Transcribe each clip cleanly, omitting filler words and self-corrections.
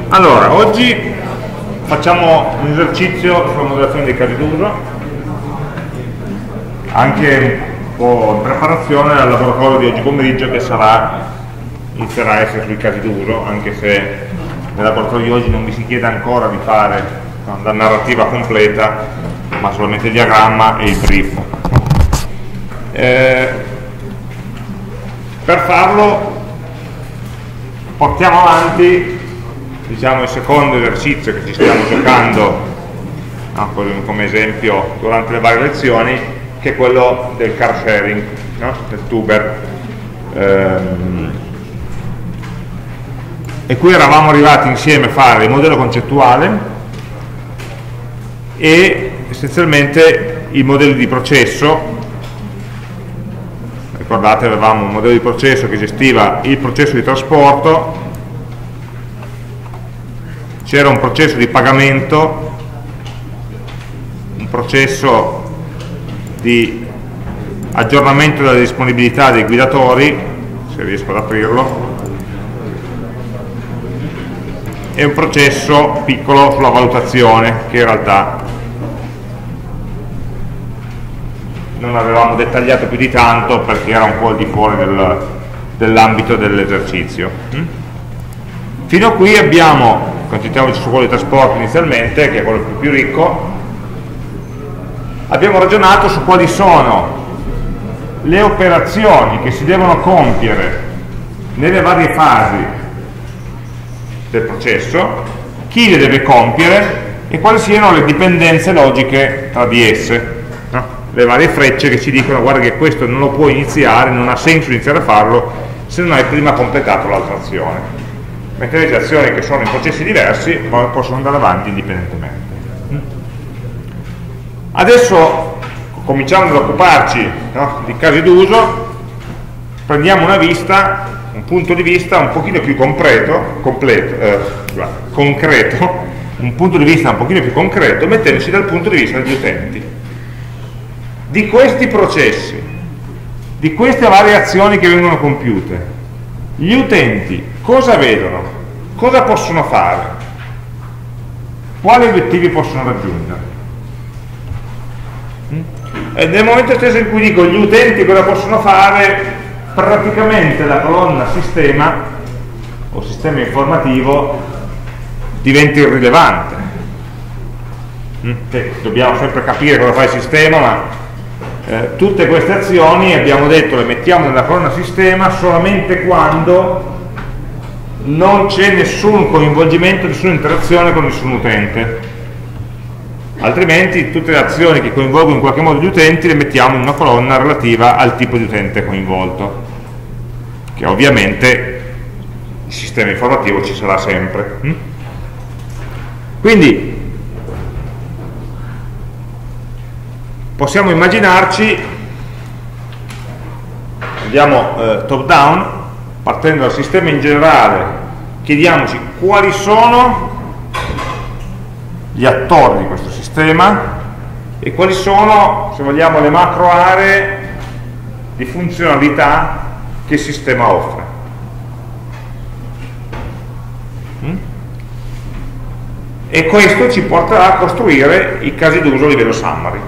Allora, oggi facciamo un esercizio sulla modellazione dei casi d'uso, anche un po' in preparazione al laboratorio di oggi pomeriggio che inizierà a essere sui casi d'uso, anche se nel laboratorio di oggi non vi si chiede ancora di fare la narrativa completa, ma solamente il diagramma e il brief. Per farlo portiamo avanti, diciamo, il secondo esercizio che ci stiamo giocando, no, come esempio durante le varie lezioni, che è quello del car sharing, no? Del Tuber. E qui eravamo arrivati insieme a fare il modello concettuale e essenzialmente i modelli di processo. Ricordate, avevamo un modello di processo che gestiva il processo di trasporto, c'era un processo di pagamento, un processo di aggiornamento della disponibilità dei guidatori, se riesco ad aprirlo, e un processo piccolo sulla valutazione, che in realtà non avevamo dettagliato più di tanto perché era un po' al di fuori dell'ambito dell'esercizio. Fino a qui abbiamo, concentriamoci su quello di trasporto inizialmente, che è quello più ricco, abbiamo ragionato su quali sono le operazioni che si devono compiere nelle varie fasi del processo, chi le deve compiere e quali siano le dipendenze logiche tra di esse. Le varie frecce che ci dicono: guarda che questo non lo puoi iniziare, non ha senso iniziare a farlo se non hai prima completato l'altra azione, mentre le azioni che sono in processi diversi possono andare avanti indipendentemente. Adesso cominciamo ad occuparci, no, di casi d'uso, prendiamo un punto di vista un pochino più concreto, un punto di vista un pochino più concreto, mettendoci dal punto di vista degli utenti, di questi processi, di queste varie azioni che vengono compiute. Gli utenti cosa vedono? Cosa possono fare? Quali obiettivi possono raggiungere? E nel momento stesso in cui dico gli utenti cosa possono fare, praticamente la colonna sistema o sistema informativo diventa irrilevante. Dobbiamo sempre capire cosa fa il sistema, ma tutte queste azioni, abbiamo detto, le mettiamo nella colonna sistema solamente quando non c'è nessun coinvolgimento, nessuna interazione con nessun utente. Altrimenti tutte le azioni che coinvolgono in qualche modo gli utenti le mettiamo in una colonna relativa al tipo di utente coinvolto, che ovviamente il sistema informativo ci sarà sempre. Quindi possiamo immaginarci, andiamo top down, partendo dal sistema in generale, chiediamoci quali sono gli attori di questo sistema e quali sono, se vogliamo, le macro aree di funzionalità che il sistema offre. E questo ci porterà a costruire i casi d'uso a livello summary.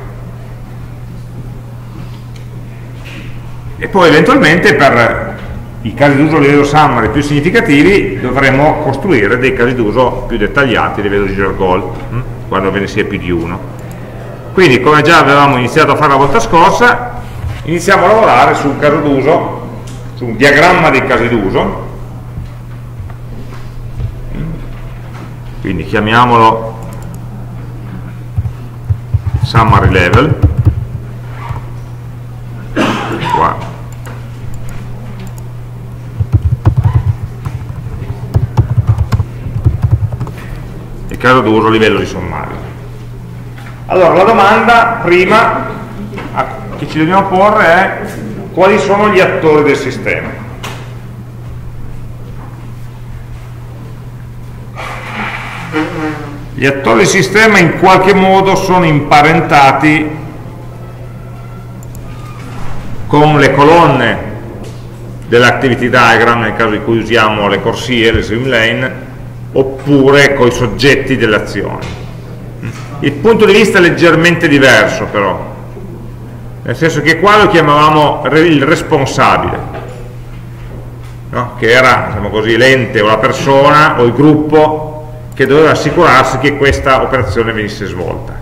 E poi eventualmente per i casi d'uso a livello summary più significativi dovremo costruire dei casi d'uso più dettagliati a livello di goal, quando ve ne sia più di uno. Quindi, come già avevamo iniziato a fare la volta scorsa, iniziamo a lavorare su un caso d'uso, su un diagramma dei casi d'uso. Quindi chiamiamolo summary level. Qua. Caso d'uso a livello di sommario. Allora, la domanda prima che ci dobbiamo porre è: quali sono gli attori del sistema? Gli attori del sistema in qualche modo sono imparentati con le colonne dell'activity diagram, nel caso in cui usiamo le corsie, le swim lane, oppure con i soggetti delle azioni. Il punto di vista è leggermente diverso però, nel senso che qua lo chiamavamo il responsabile, no? Che era, diciamo così, l'ente o la persona o il gruppo che doveva assicurarsi che questa operazione venisse svolta.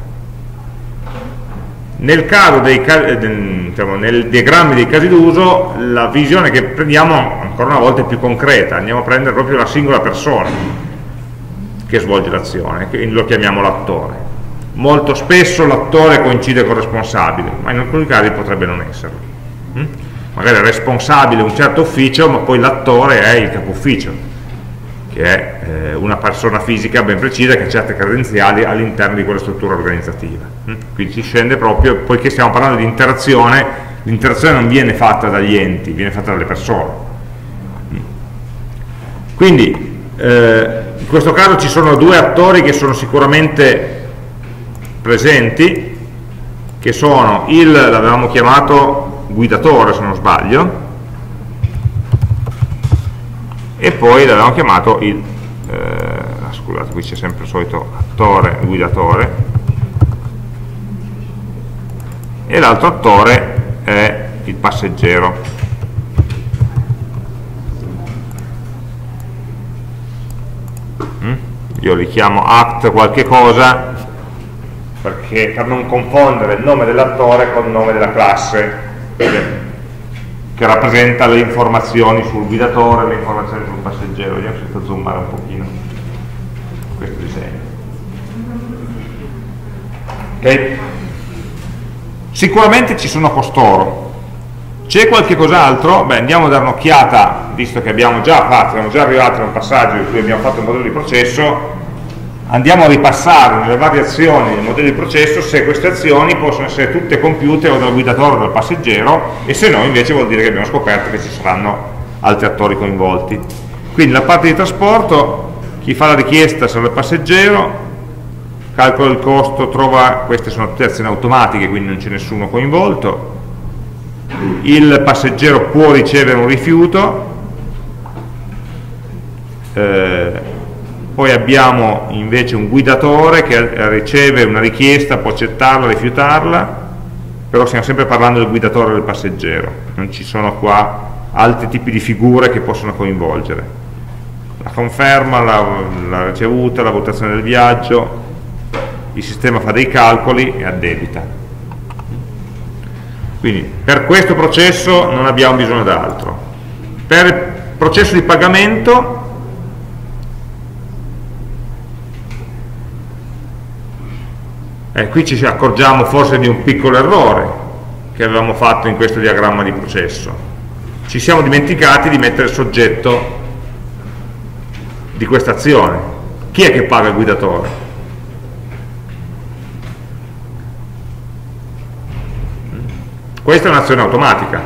Nel caso diciamo, nel diagramma dei casi d'uso, la visione che prendiamo ancora una volta è più concreta, andiamo a prendere proprio la singola persona che svolge l'azione, che lo chiamiamo l'attore. Molto spesso l'attore coincide con il responsabile, ma in alcuni casi potrebbe non esserlo. Magari è responsabile un certo ufficio, ma poi l'attore è il capo ufficio, che è una persona fisica ben precisa che ha certe credenziali all'interno di quella struttura organizzativa. Quindi si scende proprio, poiché stiamo parlando di interazione, l'interazione non viene fatta dagli enti, viene fatta dalle persone. Quindi in questo caso ci sono due attori che sono sicuramente presenti, che sono l'avevamo chiamato guidatore se non sbaglio, e poi l'avevamo chiamato scusate, qui c'è sempre il solito attore guidatore, e l'altro attore è il passeggero. Io li chiamo act qualche cosa perché, per non confondere il nome dell'attore con il nome della classe che rappresenta le informazioni sul guidatore, le informazioni sul passeggero. Vediamo se sto zoomare un pochino questo disegno. Okay. Sicuramente ci sono costoro. C'è qualche cos'altro? Beh, andiamo a dare un'occhiata, visto che abbiamo già fatto, siamo già arrivati a un passaggio in cui abbiamo fatto un modello di processo. Andiamo a ripassare nelle varie azioni del modello di processo se queste azioni possono essere tutte compiute o dal guidatore o dal passeggero, e se no invece vuol dire che abbiamo scoperto che ci saranno altri attori coinvolti. Quindi la parte di trasporto, chi fa la richiesta sarà il passeggero, calcola il costo, trova, queste sono tutte azioni automatiche, quindi non c'è nessuno coinvolto. Il passeggero può ricevere un rifiuto, poi abbiamo invece un guidatore che riceve una richiesta, può accettarla, rifiutarla, però stiamo sempre parlando del guidatore e del passeggero, non ci sono qua altri tipi di figure che possono coinvolgere. La conferma, la ricevuta, la valutazione del viaggio, il sistema fa dei calcoli e addebita. Quindi per questo processo non abbiamo bisogno d'altro. Per il processo di pagamento qui ci accorgiamo forse di un piccolo errore che avevamo fatto in questo diagramma di processo. Ci siamo dimenticati di mettere il soggetto di questa azione. Chi è che paga il guidatore? Questa è un'azione automatica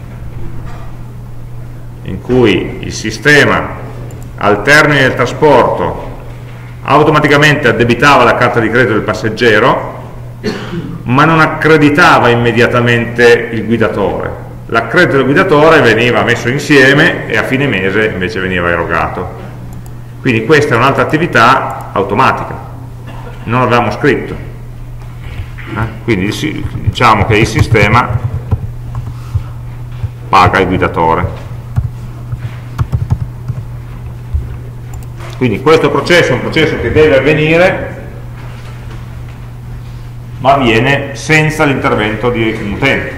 in cui il sistema al termine del trasporto automaticamente addebitava la carta di credito del passeggero, ma non accreditava immediatamente il guidatore. L'accredito del guidatore veniva messo insieme e a fine mese invece veniva erogato. Quindi questa è un'altra attività automatica, non l'avevamo scritto. Quindi diciamo che il sistema paga il guidatore. Quindi questo processo è un processo che deve avvenire, ma avviene senza l'intervento di un utente.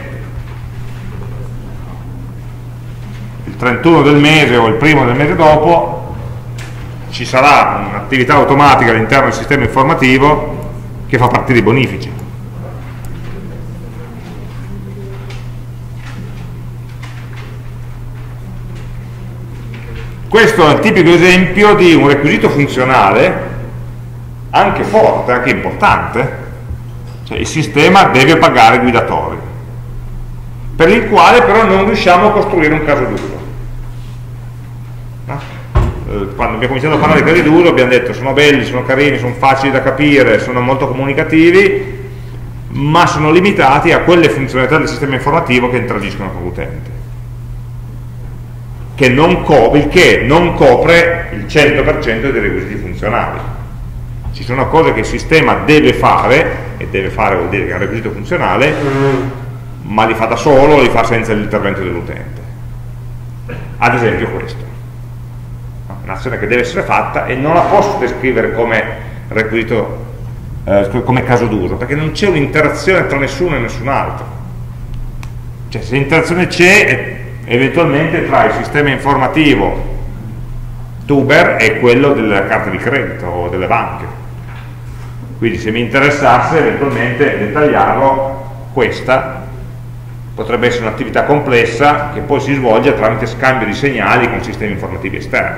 Il 31 del mese o il primo del mese dopo ci sarà un'attività automatica all'interno del sistema informativo che fa partire i bonifici. Questo è il tipico esempio di un requisito funzionale anche forte, anche importante, cioè il sistema deve pagare i guidatori, per il quale però non riusciamo a costruire un caso d'uso. Quando abbiamo cominciato a parlare di casi d'uso abbiamo detto sono belli, sono carini, sono facili da capire, sono molto comunicativi, ma sono limitati a quelle funzionalità del sistema informativo che interagiscono con l'utente. il che non copre il 100% dei requisiti funzionali. Ci sono cose che il sistema deve fare, e deve fare vuol dire che è un requisito funzionale, ma li fa da solo, li fa senza l'intervento dell'utente. Ad esempio questo, un'azione che deve essere fatta e non la posso descrivere come requisito, come caso d'uso, perché non c'è un'interazione tra nessuno e nessun altro. Cioè, se l'interazione c'è, eventualmente tra il sistema informativo Tuber e quello della carta di credito o delle banche. Quindi se mi interessasse eventualmente dettagliarlo, questa potrebbe essere un'attività complessa che poi si svolge tramite scambio di segnali con sistemi informativi esterni.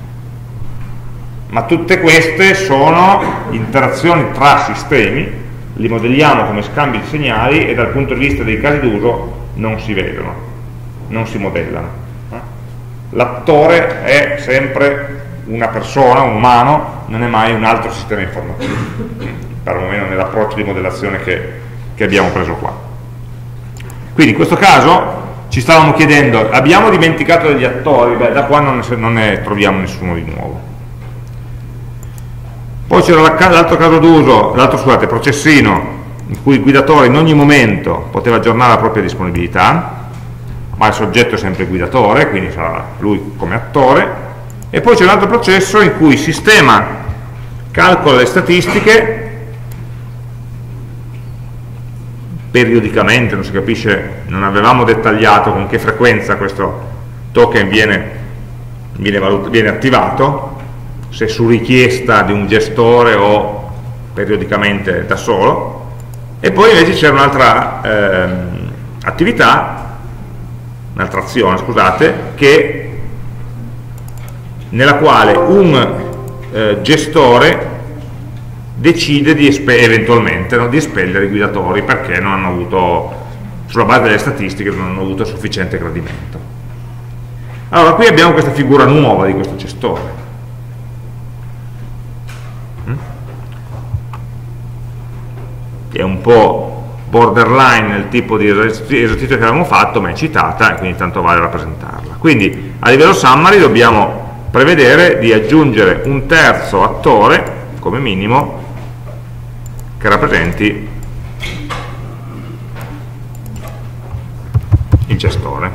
Ma tutte queste sono interazioni tra sistemi, li modelliamo come scambi di segnali e dal punto di vista dei casi d'uso non si vedono, non si modellano. L'attore è sempre una persona, un umano, non è mai un altro sistema informativo, perlomeno nell'approccio di modellazione che abbiamo preso qua. Quindi in questo caso ci stavamo chiedendo, abbiamo dimenticato degli attori? Beh, da qua non ne troviamo nessuno di nuovo. Poi c'era l'altro caso d'uso, processino, in cui il guidatore in ogni momento poteva aggiornare la propria disponibilità, ma il soggetto è sempre il guidatore, quindi sarà lui come attore. E poi c'è un altro processo in cui il sistema calcola le statistiche periodicamente, non si capisce, non avevamo dettagliato con che frequenza questo token viene attivato, se su richiesta di un gestore o periodicamente da solo. E poi invece c'era un'altra un'altra azione, scusate, nella quale un gestore decide eventualmente di espellere i guidatori perché non hanno avuto, sulla base delle statistiche, non hanno avuto sufficiente gradimento. Allora qui abbiamo questa figura nuova di questo gestore. Che è un po' borderline nel tipo di esercizio che avevamo fatto, ma è citata e quindi tanto vale rappresentarla. Quindi a livello summary dobbiamo prevedere di aggiungere un terzo attore come minimo che rappresenti il gestore.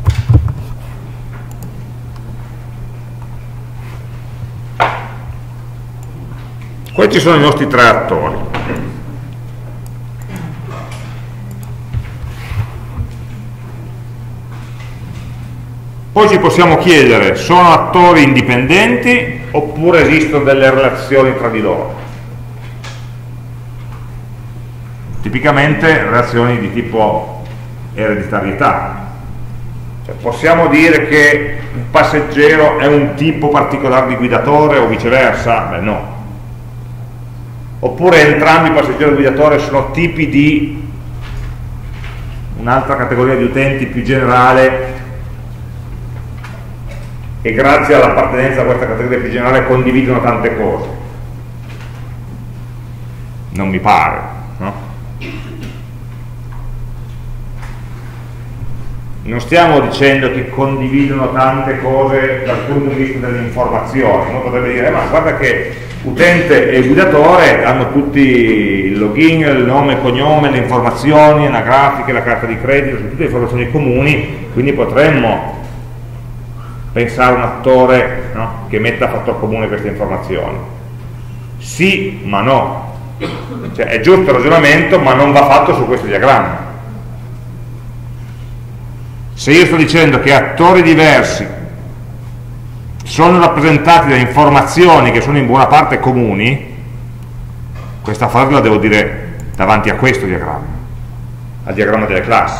Questi sono i nostri tre attori. Poi ci possiamo chiedere, sono attori indipendenti oppure esistono delle relazioni tra di loro? Tipicamente relazioni di tipo ereditarietà. Cioè, possiamo dire che un passeggero è un tipo particolare di guidatore o viceversa? Beh, no. Oppure entrambi passeggero e guidatore sono tipi di un'altra categoria di utenti più generale e grazie all'appartenenza a questa categoria più generale condividono tante cose? Non mi pare, no? Non stiamo dicendo che condividono tante cose dal punto di vista dell'informazione. Uno potrebbe dire, ma guarda che utente e guidatore hanno tutti il login, il nome, il cognome, le informazioni anagrafiche, la carta di credito, sono tutte informazioni comuni, quindi potremmo pensare a un attore, no, che metta a fattor comune queste informazioni. Sì, ma no. Cioè, è giusto il ragionamento, ma non va fatto su questo diagramma. Se io sto dicendo che attori diversi sono rappresentati da informazioni che sono in buona parte comuni, questa frase la devo dire davanti a questo diagramma, al diagramma delle classi,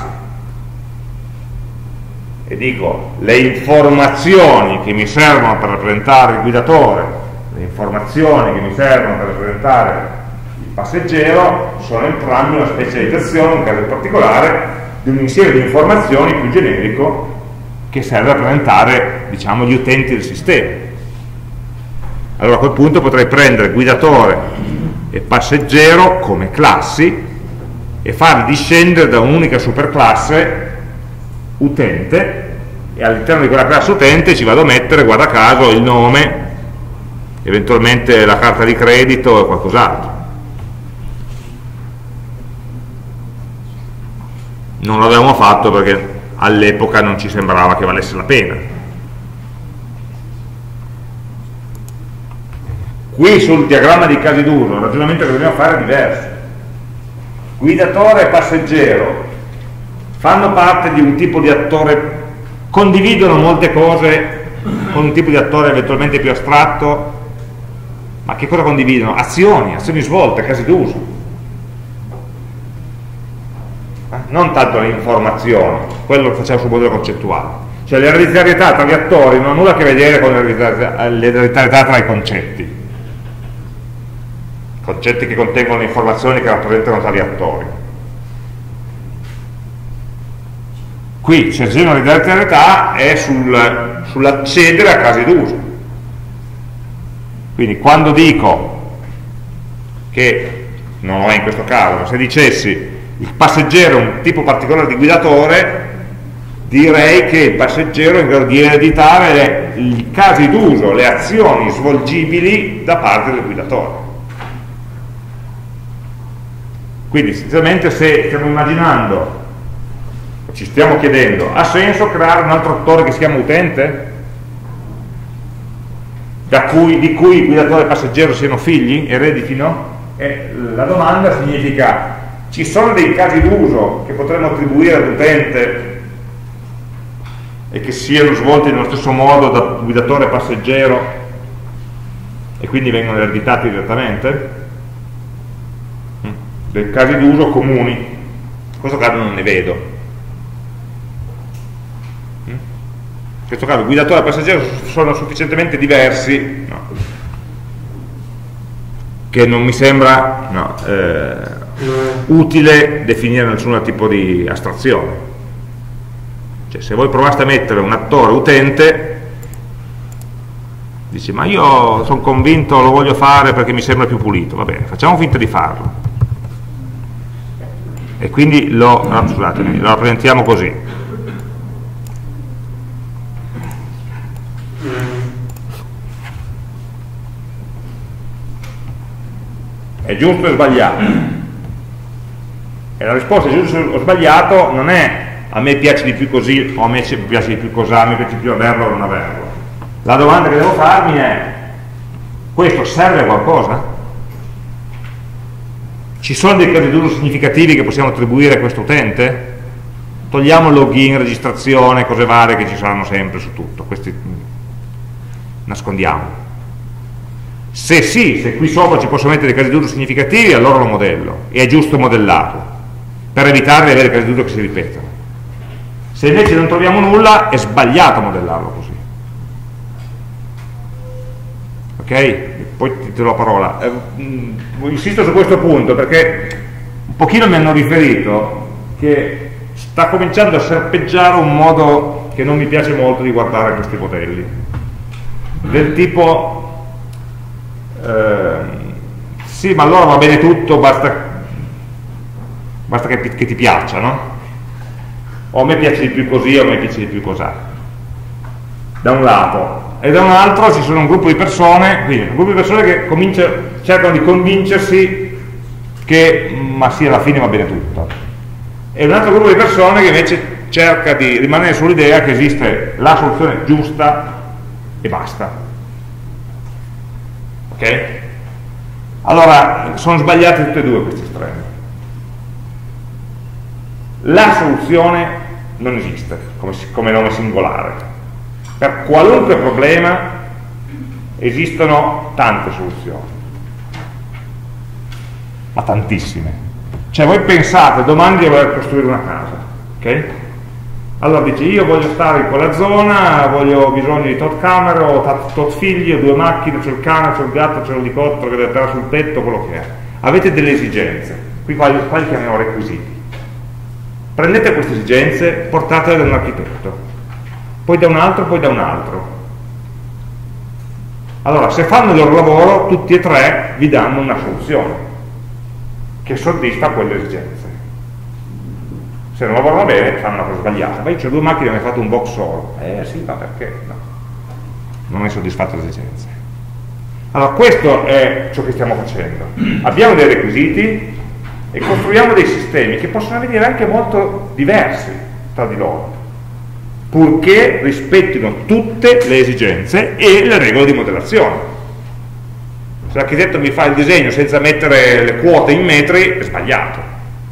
e dico le informazioni che mi servono per rappresentare il guidatore, le informazioni che mi servono per rappresentare il passeggero sono entrambe una specializzazione, un caso particolare di un insieme di informazioni più generico che serve a rappresentare, diciamo, gli utenti del sistema. Allora a quel punto potrei prendere guidatore e passeggero come classi e farli discendere da un'unica superclasse utente e all'interno di quella classe utente ci vado a mettere, guarda caso, il nome, eventualmente la carta di credito e qualcos'altro. Non l'avevamo fatto perché all'epoca non ci sembrava che valesse la pena. Qui sul diagramma di casi d'uso il ragionamento che dobbiamo fare è diverso. Guidatore e passeggero fanno parte di un tipo di attore, condividono molte cose con un tipo di attore eventualmente più astratto, ma che cosa condividono? Azioni svolte, casi d'uso. Non tanto le informazioni, quello lo facciamo sul modello concettuale. Cioè l'ereditarietà tra gli attori non ha nulla a che vedere con l'ereditarietà tra i concetti che contengono le informazioni che rappresentano tali attori. Qui c'è una ereditarietà è sull'accedere a casi d'uso. Quindi quando dico che, non lo è in questo caso, ma se dicessi il passeggero è un tipo particolare di guidatore, direi che il passeggero è in grado di ereditare i casi d'uso, le azioni svolgibili da parte del guidatore. Quindi essenzialmente se stiamo immaginando, ci stiamo chiedendo, ha senso creare un altro attore che si chiama utente? Di cui il guidatore e il passeggero siano figli, ereditino? La domanda significa: ci sono dei casi d'uso che potremmo attribuire all'utente e che siano svolti nello stesso modo da guidatore e passeggero e quindi vengono ereditati direttamente? Dei casi d'uso comuni? In questo caso non ne vedo. In questo caso il guidatore e il passeggero sono sufficientemente diversi, no, che non mi sembra utile definire nessun tipo di astrazione. Cioè, se voi provaste a mettere un attore utente, dici ma io sono convinto, lo voglio fare perché mi sembra più pulito, va bene, facciamo finta di farlo e quindi lo rappresentiamo così. È giusto o sbagliato? E la risposta è giusto o sbagliato non è a me piace di più così o a me piace di più così, a me piace più averlo o non averlo. La domanda che devo farmi è: questo serve a qualcosa? Ci sono dei casi d'uso significativi che possiamo attribuire a questo utente? Togliamo login, registrazione, cose varie che ci saranno sempre su tutto, questi nascondiamo. Se sì, se qui sopra ci posso mettere dei casi d'uso significativi, allora lo modello, e è giusto modellarlo, per evitare di avere casi d'uso che si ripetono. Se invece non troviamo nulla, è sbagliato modellarlo così. Ok? Poi ti do la parola. Insisto su questo punto perché un pochino mi hanno riferito che sta cominciando a serpeggiare un modo che non mi piace molto di guardare questi modelli. Del tipo... sì, ma allora va bene tutto, basta che ti piaccia, no? O a me piace di più così o a me piace di più così, da un lato, e da un altro ci sono un gruppo di persone, quindi un gruppo di persone che cercano di convincersi che ma sì, alla fine va bene tutto, e un altro gruppo di persone che invece cerca di rimanere sull'idea che esiste la soluzione giusta e basta. Ok? Allora, sono sbagliati tutti e due questi estremi. La soluzione non esiste come nome singolare. Per qualunque problema esistono tante soluzioni, ma tantissime. Cioè voi pensate domani di voler costruire una casa, ok? Allora dici, io voglio stare in quella zona, ho bisogno di tot camere, ho tot figli, ho 2 macchine, c'ho il cane, c'ho il gatto, c'ho l'elicottero che deve stare sul tetto, quello che è. Avete delle esigenze, qui quali chiamiamo requisiti. Prendete queste esigenze, portatele da un architetto, poi da un altro, poi da un altro. Allora, se fanno il loro lavoro, tutti e tre vi danno una soluzione che soddisfa quelle esigenze. se non lavorano bene fanno una cosa sbagliata. Ma io ho 2 macchine e mi hanno fatto un box solo. Sì, ma perché? No, non è soddisfatto le esigenze. Allora questo è ciò che stiamo facendo. Abbiamo dei requisiti e costruiamo dei sistemi che possono venire anche molto diversi tra di loro, purché rispettino tutte le esigenze e le regole di modellazione. Se l'architetto mi fa il disegno senza mettere le quote in metri, è sbagliato.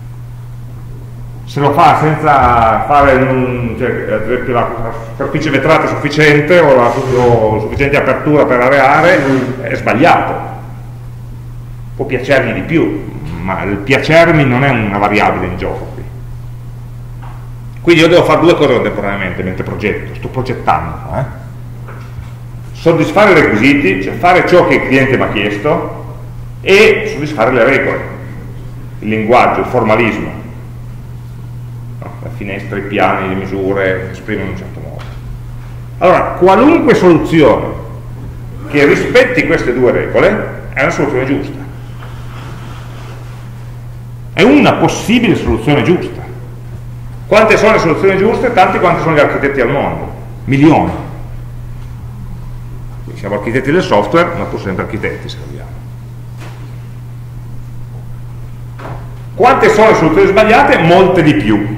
Se lo fa senza fare ad esempio la superficie vetrata sufficiente o la sufficiente apertura per areare, è sbagliato. Può piacergli di più, ma il piacermi non è una variabile in gioco qui. Quindi io devo fare 2 cose contemporaneamente mentre progetto, sto progettando. Soddisfare i requisiti, cioè fare ciò che il cliente mi ha chiesto, e soddisfare le regole, il linguaggio, il formalismo. La finestra, i piani, le misure esprimono in un certo modo. Allora, qualunque soluzione che rispetti queste 2 regole è una soluzione giusta. È una possibile soluzione giusta. Quante sono le soluzioni giuste? Tanti quanti sono gli architetti al mondo. Milioni. Siamo architetti del software, ma pur sempre architetti se vogliamo. Quante sono le soluzioni sbagliate? Molte di più.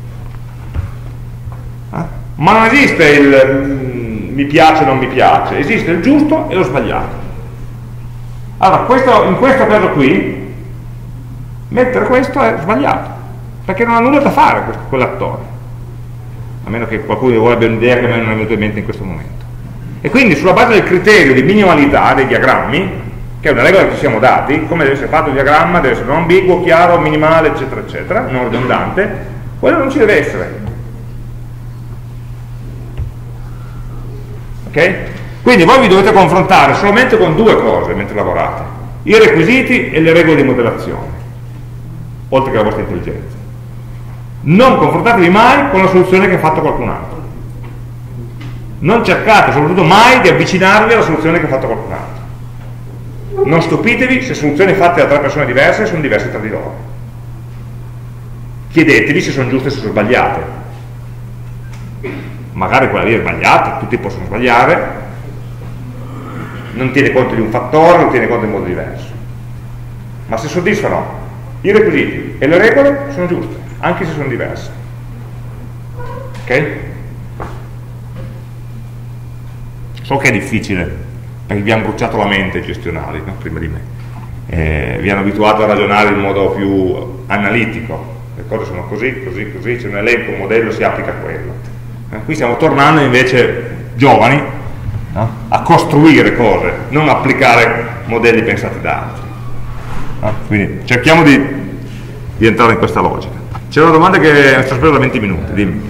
Ma non esiste il mi piace o non mi piace, esiste il giusto e lo sbagliato. Allora, in questo caso qui, mettere questo è sbagliato, perché non ha nulla da fare quell'attore, a meno che qualcuno abbia un'idea che a me non è venuta in mente in questo momento. E quindi sulla base del criterio di minimalità dei diagrammi, che è una regola che ci siamo dati, come deve essere fatto il diagramma, deve essere non ambiguo, chiaro, minimale, eccetera, eccetera, non ridondante, quello non ci deve essere. Ok? Quindi voi vi dovete confrontare solamente con 2 cose mentre lavorate: i requisiti e le regole di modellazione, oltre che la vostra intelligenza. Non confrontatevi mai con la soluzione che ha fatto qualcun altro. Non cercate soprattutto mai di avvicinarvi alla soluzione che ha fatto qualcun altro. Non stupitevi se soluzioni fatte da 3 persone diverse sono diverse tra di loro. Chiedetevi se sono giuste e se sono sbagliate. Magari quella lì è sbagliata, tutti possono sbagliare, non tiene conto di un fattore, non tiene conto in modo diverso. Ma se soddisfano i requisiti e le regole, sono giuste, anche se sono diverse. Ok? So che è difficile, perché vi hanno bruciato la mente i gestionali, no? Prima di me. Vi hanno abituato a ragionare in modo più analitico. Le cose sono così, così, così, c'è un elenco, un modello, si applica a quello. Qui stiamo tornando invece giovani, no? A costruire cose, non applicare modelli pensati da altri. Quindi cerchiamo di entrare in questa logica. C'è una domanda che è sospesa da 20 minuti, dimmi.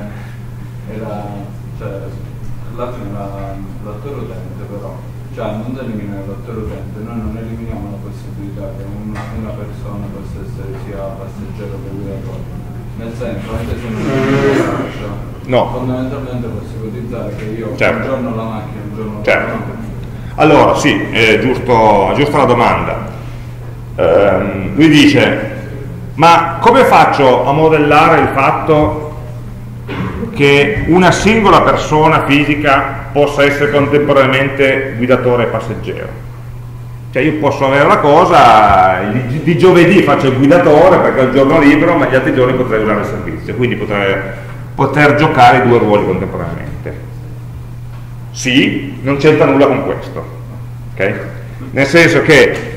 L'attore utente però, cioè non eliminare l'attore utente, noi non eliminiamo la possibilità che una persona possa essere sia passeggero che guidatore. Nel senso, anche se non è no. Fondamentalmente posso ipotizzare che io certo. un giorno la macchina, un giorno certo. la macchina. Allora sì, è giusta la domanda. Lui dice: ma come faccio a modellare il fatto che una singola persona fisica possa essere contemporaneamente guidatore e passeggero? Cioè io posso avere la cosa, di giovedì faccio il guidatore perché ho il giorno libero, ma gli altri giorni potrei usare il servizio, quindi poter giocare i 2 ruoli contemporaneamente. Sì, non c'entra nulla con questo, okay? Nel senso che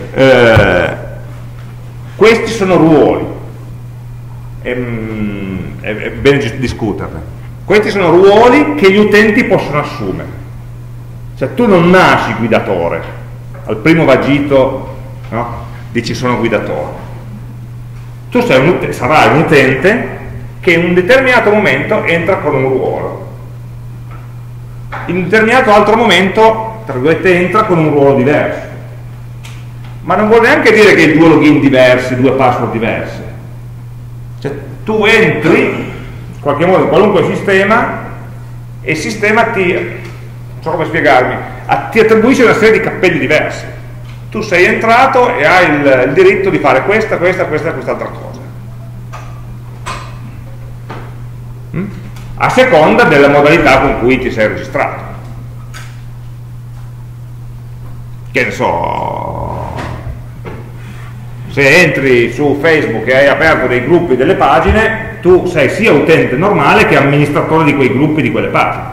questi sono ruoli, è bene discuterne. Questi sono ruoli che gli utenti possono assumere. Cioè tu non nasci guidatore, al primo vagito, no? Dici sono guidatore. Tu sarai un utente che in un determinato momento entra con un ruolo, in un determinato altro momento, tra virgolette, entra con un ruolo diverso. Ma non vuol neanche dire che hai 2 login diversi, 2 password diverse. Cioè tu entri in qualche modo in qualunque sistema e il sistema non so come spiegarmi, ti attribuisce una serie di cappelli diversi. Tu sei entrato e hai il diritto di fare questa, quest'altra cosa. a seconda della modalità con cui ti sei registrato. Che ne so, se entri su Facebook e hai aperto dei gruppi delle pagine, tu sei sia utente normale che amministratore di quei gruppi, di quelle pagine,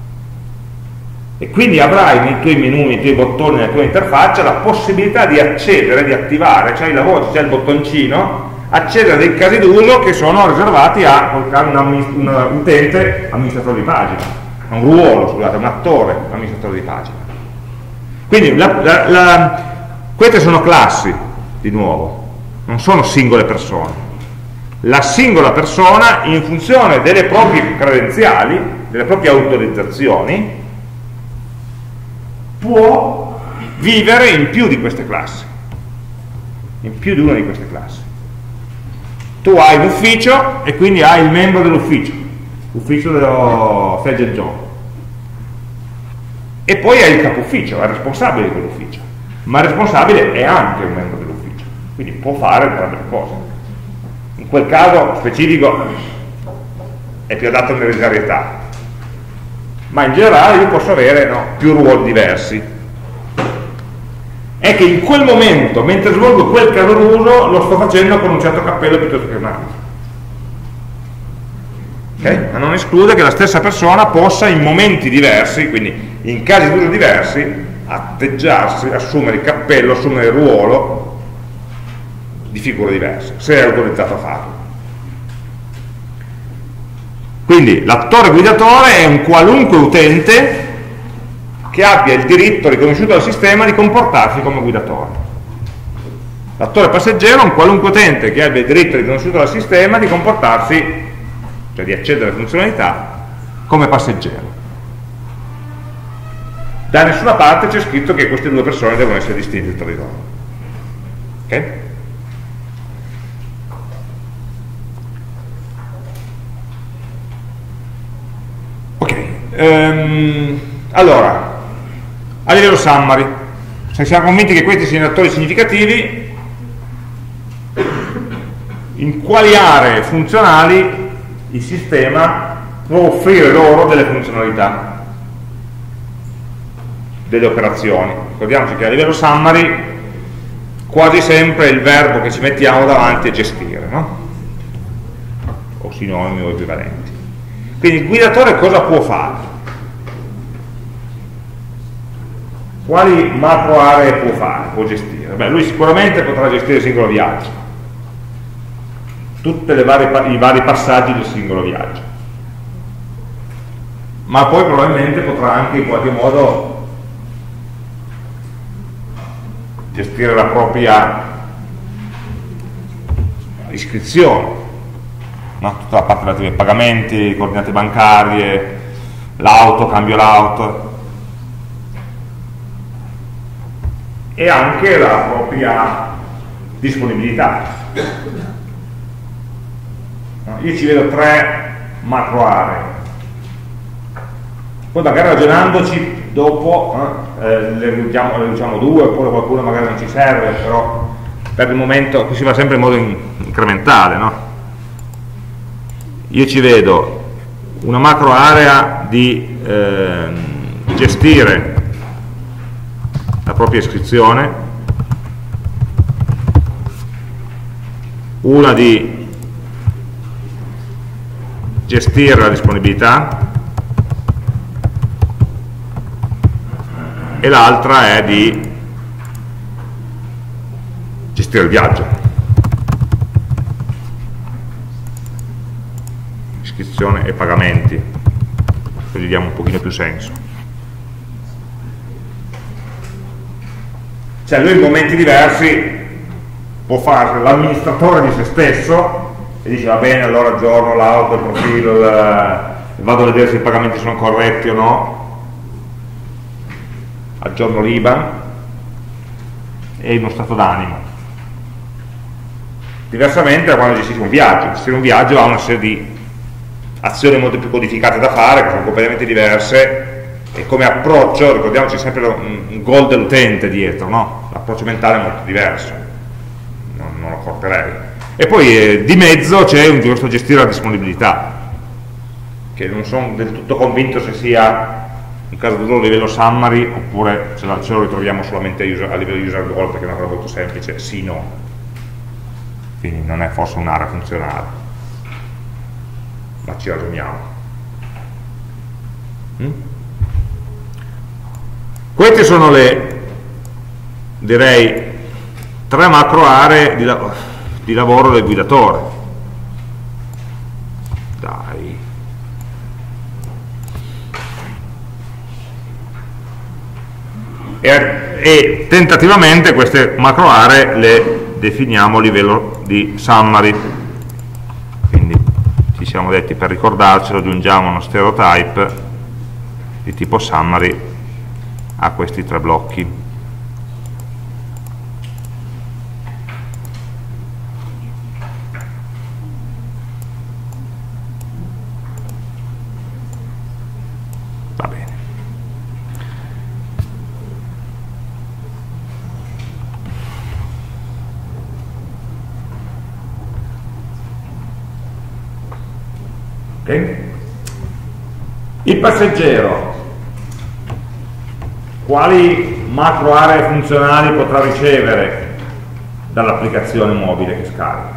e quindi avrai nei tuoi menu, nei tuoi bottoni, nella tua interfaccia la possibilità di accedere, di attivare, c'è la voce, c'è il bottoncino, accedere a dei casi d'uso che sono riservati a un utente amministratore di pagina, a un ruolo, scusate, un attore amministratore di pagina. Quindi queste sono classi, di nuovo, non sono singole persone. La singola persona, in funzione delle proprie credenziali, delle proprie autorizzazioni, può vivere in più di queste classi, in più di una di queste classi. Tu hai l'ufficio e quindi hai il membro dell'ufficio, l'ufficio dello Fegge John, e poi hai il capo ufficio, è il responsabile di quell'ufficio, ma il responsabile è anche un membro dell'ufficio, quindi può fare entrambe le cose. In quel caso specifico è più adatto all'ereditarietà, ma in generale io posso avere più ruoli diversi. È che in quel momento, mentre svolgo quel caso d'uso, lo sto facendo con un certo cappello piuttosto che un altro. Okay? Ma non esclude che la stessa persona possa in momenti diversi, quindi in casi d'uso diversi, atteggiarsi, assumere il cappello, assumere il ruolo di figure diverse, se è autorizzato a farlo. Quindi l'attore guidatore è un qualunque utente che abbia il diritto riconosciuto dal sistema di comportarsi come guidatore. L'attore passeggero è un qualunque utente che abbia il diritto riconosciuto dal sistema di comportarsi, cioè di accedere alle funzionalità, come passeggero. Da nessuna parte c'è scritto che queste due persone devono essere distinte tra di loro. Ok? Allora, a livello summary, se siamo convinti che questi siano attori significativi, in quali aree funzionali il sistema può offrire loro delle funzionalità, delle operazioni? Ricordiamoci che a livello summary quasi sempre il verbo che ci mettiamo davanti è gestire, no? O sinonimi o equivalenti. Quindi il guidatore cosa può fare? Quali macro aree può fare, può gestire? Beh, lui sicuramente potrà gestire il singolo viaggio, tutti i vari passaggi del singolo viaggio, ma poi probabilmente potrà anche in qualche modo gestire la propria iscrizione, no? Tutta la parte relativa ai pagamenti, coordinate bancarie, l'auto, cambio l'auto, e anche la propria disponibilità. No? Io ci vedo 3 macro aree, poi magari ragionandoci dopo le riduciamo 2, oppure qualcuno magari non ci serve, però per il momento qui si va sempre in modo incrementale, no? Io ci vedo una macro area di gestire la propria iscrizione, una di gestire la disponibilità e l'altra è di gestire il viaggio, iscrizione e pagamenti, così diamo un pochino più senso. Cioè lui in momenti diversi può fare l'amministratore di se stesso e dice va bene, allora aggiorno l'auto, il profilo, vado a vedere se i pagamenti sono corretti o no, aggiorno l'IBAN, e in uno stato d'animo. Diversamente da quando gestisce un viaggio. Gestire un viaggio ha una serie di azioni molto più codificate da fare, che sono completamente diverse, e come approccio, ricordiamoci sempre un goal dell'utente dietro, no? L'approccio mentale è molto diverso, non lo corterei. E poi di mezzo c'è un giusto gestire la disponibilità, che non sono del tutto convinto se sia un caso d'uso a livello summary oppure ce lo ritroviamo solamente a livello user goal, perché è una cosa molto semplice, sì no, quindi non è forse un'area funzionale, ma ci ragioniamo. Queste sono le, direi, 3 macro aree di lavoro del guidatore. Dai. E tentativamente queste macro aree le definiamo a livello di summary. Quindi ci siamo detti, per ricordarcelo, aggiungiamo uno stereotype di tipo summary a questi 3 blocchi. Va bene. Okay. Il passeggero, quali macro aree funzionali potrà ricevere dall'applicazione mobile che scarica?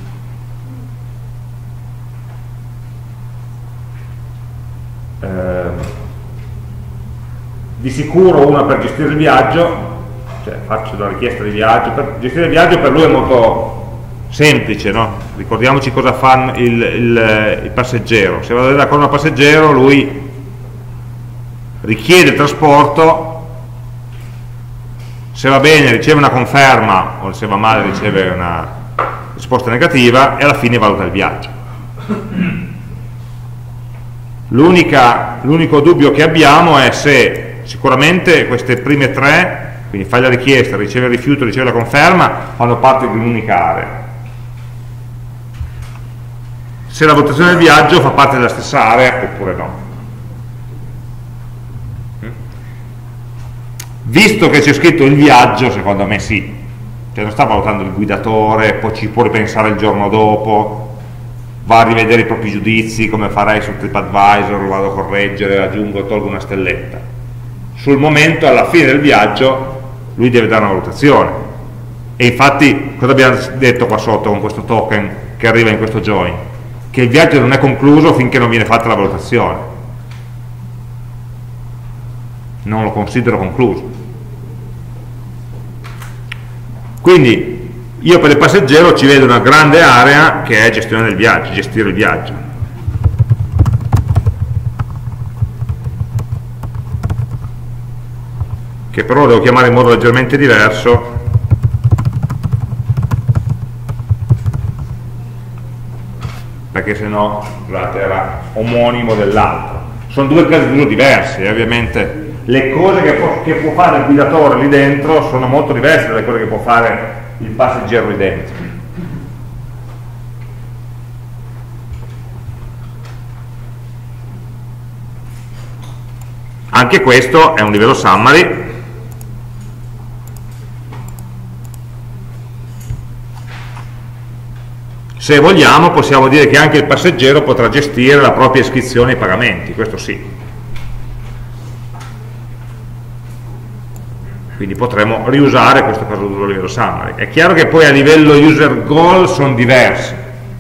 Di sicuro una per gestire il viaggio, cioè faccio la richiesta di viaggio, per gestire il viaggio per lui è molto semplice, no? Ricordiamoci cosa fa il passeggero. Se vado a vedere con un passeggero, lui richiede il trasporto, se va bene riceve una conferma, o se va male riceve una risposta negativa, e alla fine valuta il viaggio. L'unico dubbio che abbiamo è se sicuramente queste prime 3, quindi fai la richiesta, riceve il rifiuto, riceve la conferma, fanno parte di un'unica area. Se la valutazione del viaggio fa parte della stessa area oppure no. Visto che c'è scritto il viaggio, secondo me sì, cioè non sta valutando il guidatore, poi ci può ripensare il giorno dopo, va a rivedere i propri giudizi, come farei su TripAdvisor, lo vado a correggere, aggiungo, tolgo una stelletta. Sul momento, alla fine del viaggio, lui deve dare una valutazione. E infatti, cosa abbiamo detto qua sotto con questo token che arriva in questo join? Che il viaggio non è concluso finché non viene fatta la valutazione. Non lo considero concluso. Quindi io per il passeggero ci vedo una grande area che è gestione del viaggio, gestire il viaggio. Che però devo chiamare in modo leggermente diverso, perché sennò, scusate, era omonimo dell'altro. Sono 2 casi d'uso diversi, e ovviamente le cose che può fare il guidatore lì dentro sono molto diverse dalle cose che può fare il passeggero lì dentro. Anche questo è un livello summary. Se vogliamo possiamo dire che anche il passeggero potrà gestire la propria iscrizione ai pagamenti, questo sì. Quindi potremo riusare questo caso d'uso a livello summary. È chiaro che poi a livello user goal sono diversi.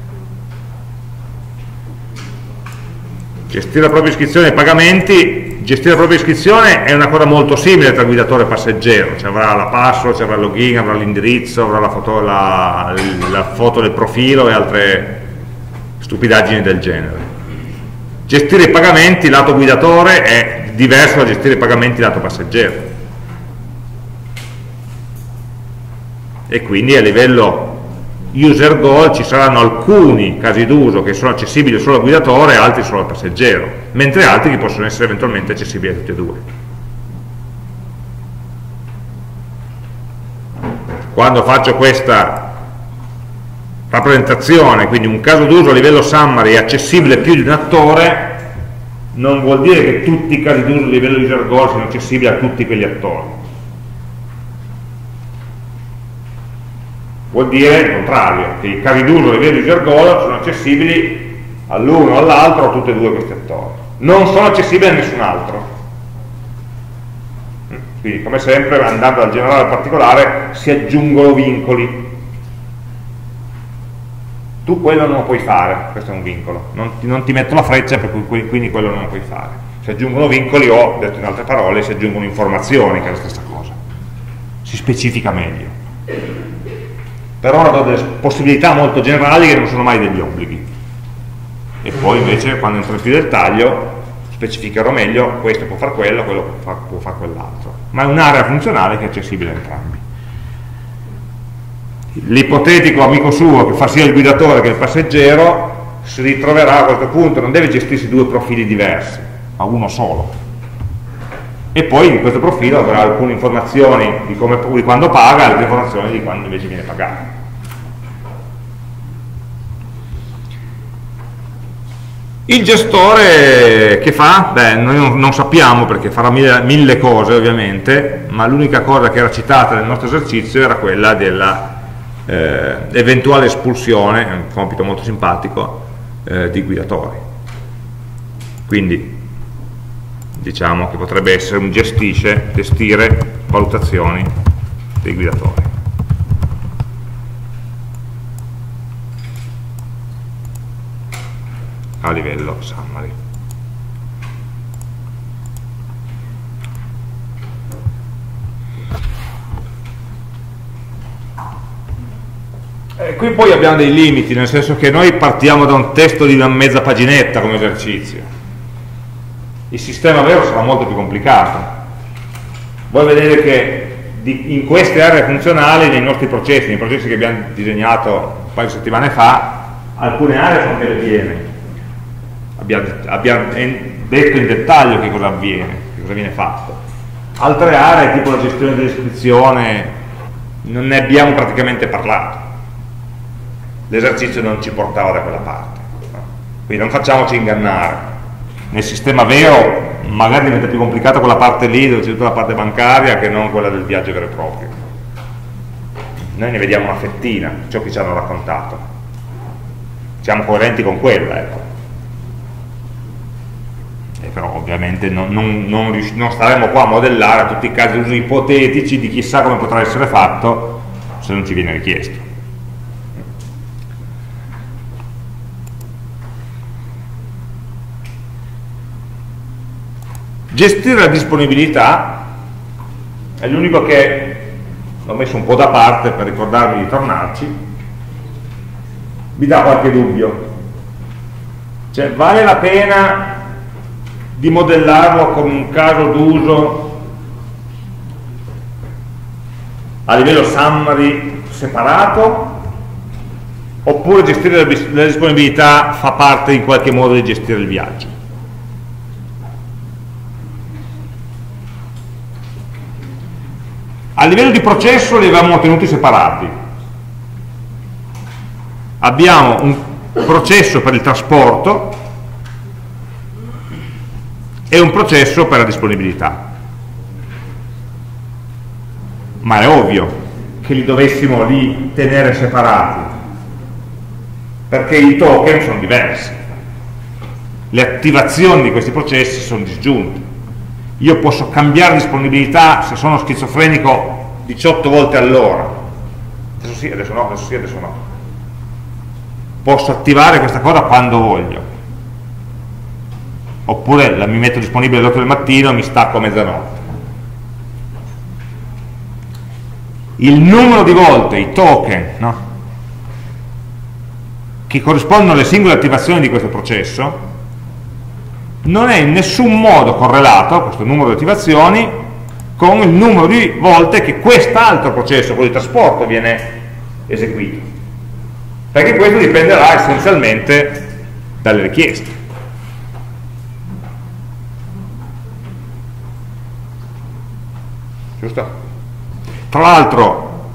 Gestire la propria iscrizione ai pagamenti, gestire la propria iscrizione è una cosa molto simile tra guidatore e passeggero, cioè avrà la password, avrà il login, avrà l'indirizzo, avrà la foto del profilo e altre stupidaggini del genere. Gestire i pagamenti lato guidatore è diverso da gestire i pagamenti lato passeggero. E quindi a livello user goal ci saranno alcuni casi d'uso che sono accessibili solo al guidatore e altri solo al passeggero, mentre altri che possono essere eventualmente accessibili a tutti e 2. Quando faccio questa rappresentazione, quindi un caso d'uso a livello summary è accessibile a più di un attore, non vuol dire che tutti i casi d'uso a livello user goal siano accessibili a tutti quegli attori. Vuol dire il contrario, che i casi d'uso a livello user goal sono accessibili all'uno o all'altro a tutti e due questi attori. Non sono accessibili a nessun altro. Quindi, come sempre, andando dal generale al particolare, si aggiungono vincoli. Tu quello non lo puoi fare, questo è un vincolo. Non ti metto la freccia, per cui quindi quello non lo puoi fare. Si aggiungono vincoli o, detto in altre parole, si aggiungono informazioni, che è la stessa cosa. Si specifica meglio. Per ora do delle possibilità molto generali che non sono mai degli obblighi. E poi invece, quando entro più nel dettaglio, specificherò meglio, questo può fare quello può fare quell'altro. Ma è un'area funzionale che è accessibile a entrambi. L'ipotetico amico suo che fa sia il guidatore che il passeggero si ritroverà a questo punto, non deve gestirsi due profili diversi, ma uno solo. E poi in questo profilo avrà alcune informazioni di quando paga e altre informazioni di quando invece viene pagato. Il gestore che fa? Beh, noi non sappiamo perché farà mille cose ovviamente, ma l'unica cosa che era citata nel nostro esercizio era quella della eventuale espulsione, è un compito molto simpatico, di guidatori. Quindi diciamo che potrebbe essere un gestire valutazioni dei guidatori. A livello summary. Qui poi abbiamo dei limiti, nel senso che noi partiamo da un testo di una mezza paginetta come esercizio. Il sistema vero sarà molto più complicato. Voi vedete che in queste aree funzionali, nei nostri processi, nei processi che abbiamo disegnato un paio di settimane fa, alcune aree sono delle piene. Abbiamo detto in dettaglio che cosa avviene, che cosa viene fatto. Altre aree, tipo la gestione dell'iscrizione, non ne abbiamo praticamente parlato. L'esercizio non ci portava da quella parte. Quindi non facciamoci ingannare. Nel sistema vero magari diventa più complicata quella parte lì, dove c'è tutta la parte bancaria, che non quella del viaggio vero e proprio. Noi ne vediamo una fettina, ciò che ci hanno raccontato. Siamo coerenti con quella, ecco. Però ovviamente non staremo qua a modellare tutti i casi d'uso ipotetici di chissà come potrà essere fatto se non ci viene richiesto. Gestire la disponibilità è l'unico che l'ho messo un po' da parte per ricordarmi di tornarci. Mi dà qualche dubbio, cioè vale la pena di modellarlo come un caso d'uso a livello summary separato, oppure gestire la disponibilità fa parte in qualche modo di gestire il viaggio? A livello di processo li avevamo tenuti separati. Abbiamo un processo per il trasporto e un processo per la disponibilità. Ma è ovvio che li dovessimo lì tenere separati, perché i token sono diversi. Le attivazioni di questi processi sono disgiunte. Io posso cambiare disponibilità se sono schizofrenico 18 volte all'ora. Adesso sì, adesso no, adesso sì, adesso no. Posso attivare questa cosa quando voglio. Oppure mi metto disponibile alle 8 del mattino e mi stacco a mezzanotte. Il numero di volte, i token, no? Che corrispondono alle singole attivazioni di questo processo, non è in nessun modo correlato, questo numero di attivazioni, con il numero di volte che quest'altro processo, quello di trasporto, viene eseguito. Perché questo dipenderà essenzialmente dalle richieste. Giusto? Tra l'altro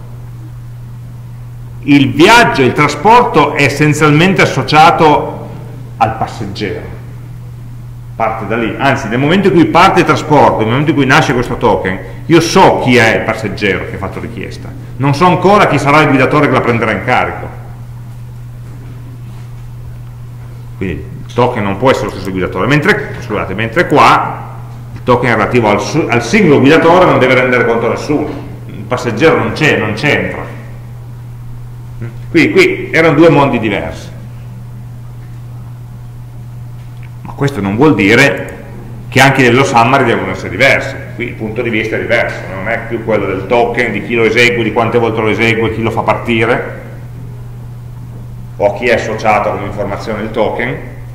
il viaggio, il trasporto è essenzialmente associato al passeggero, parte da lì, anzi nel momento in cui parte il trasporto, nel momento in cui nasce questo token, io so chi è il passeggero che ha fatto richiesta, non so ancora chi sarà il guidatore che la prenderà in carico. quindi il token non può essere lo stesso guidatore, mentre qua il token relativo al singolo guidatore non deve rendere conto a nessuno, il passeggero non c'entra. Qui erano due mondi diversi, ma questo non vuol dire che anche nello summary devono essere diversi. Qui il punto di vista è diverso, non è più quello del token, di chi lo esegue, di quante volte lo esegue, chi lo fa partire, o a chi è associato come informazione il token.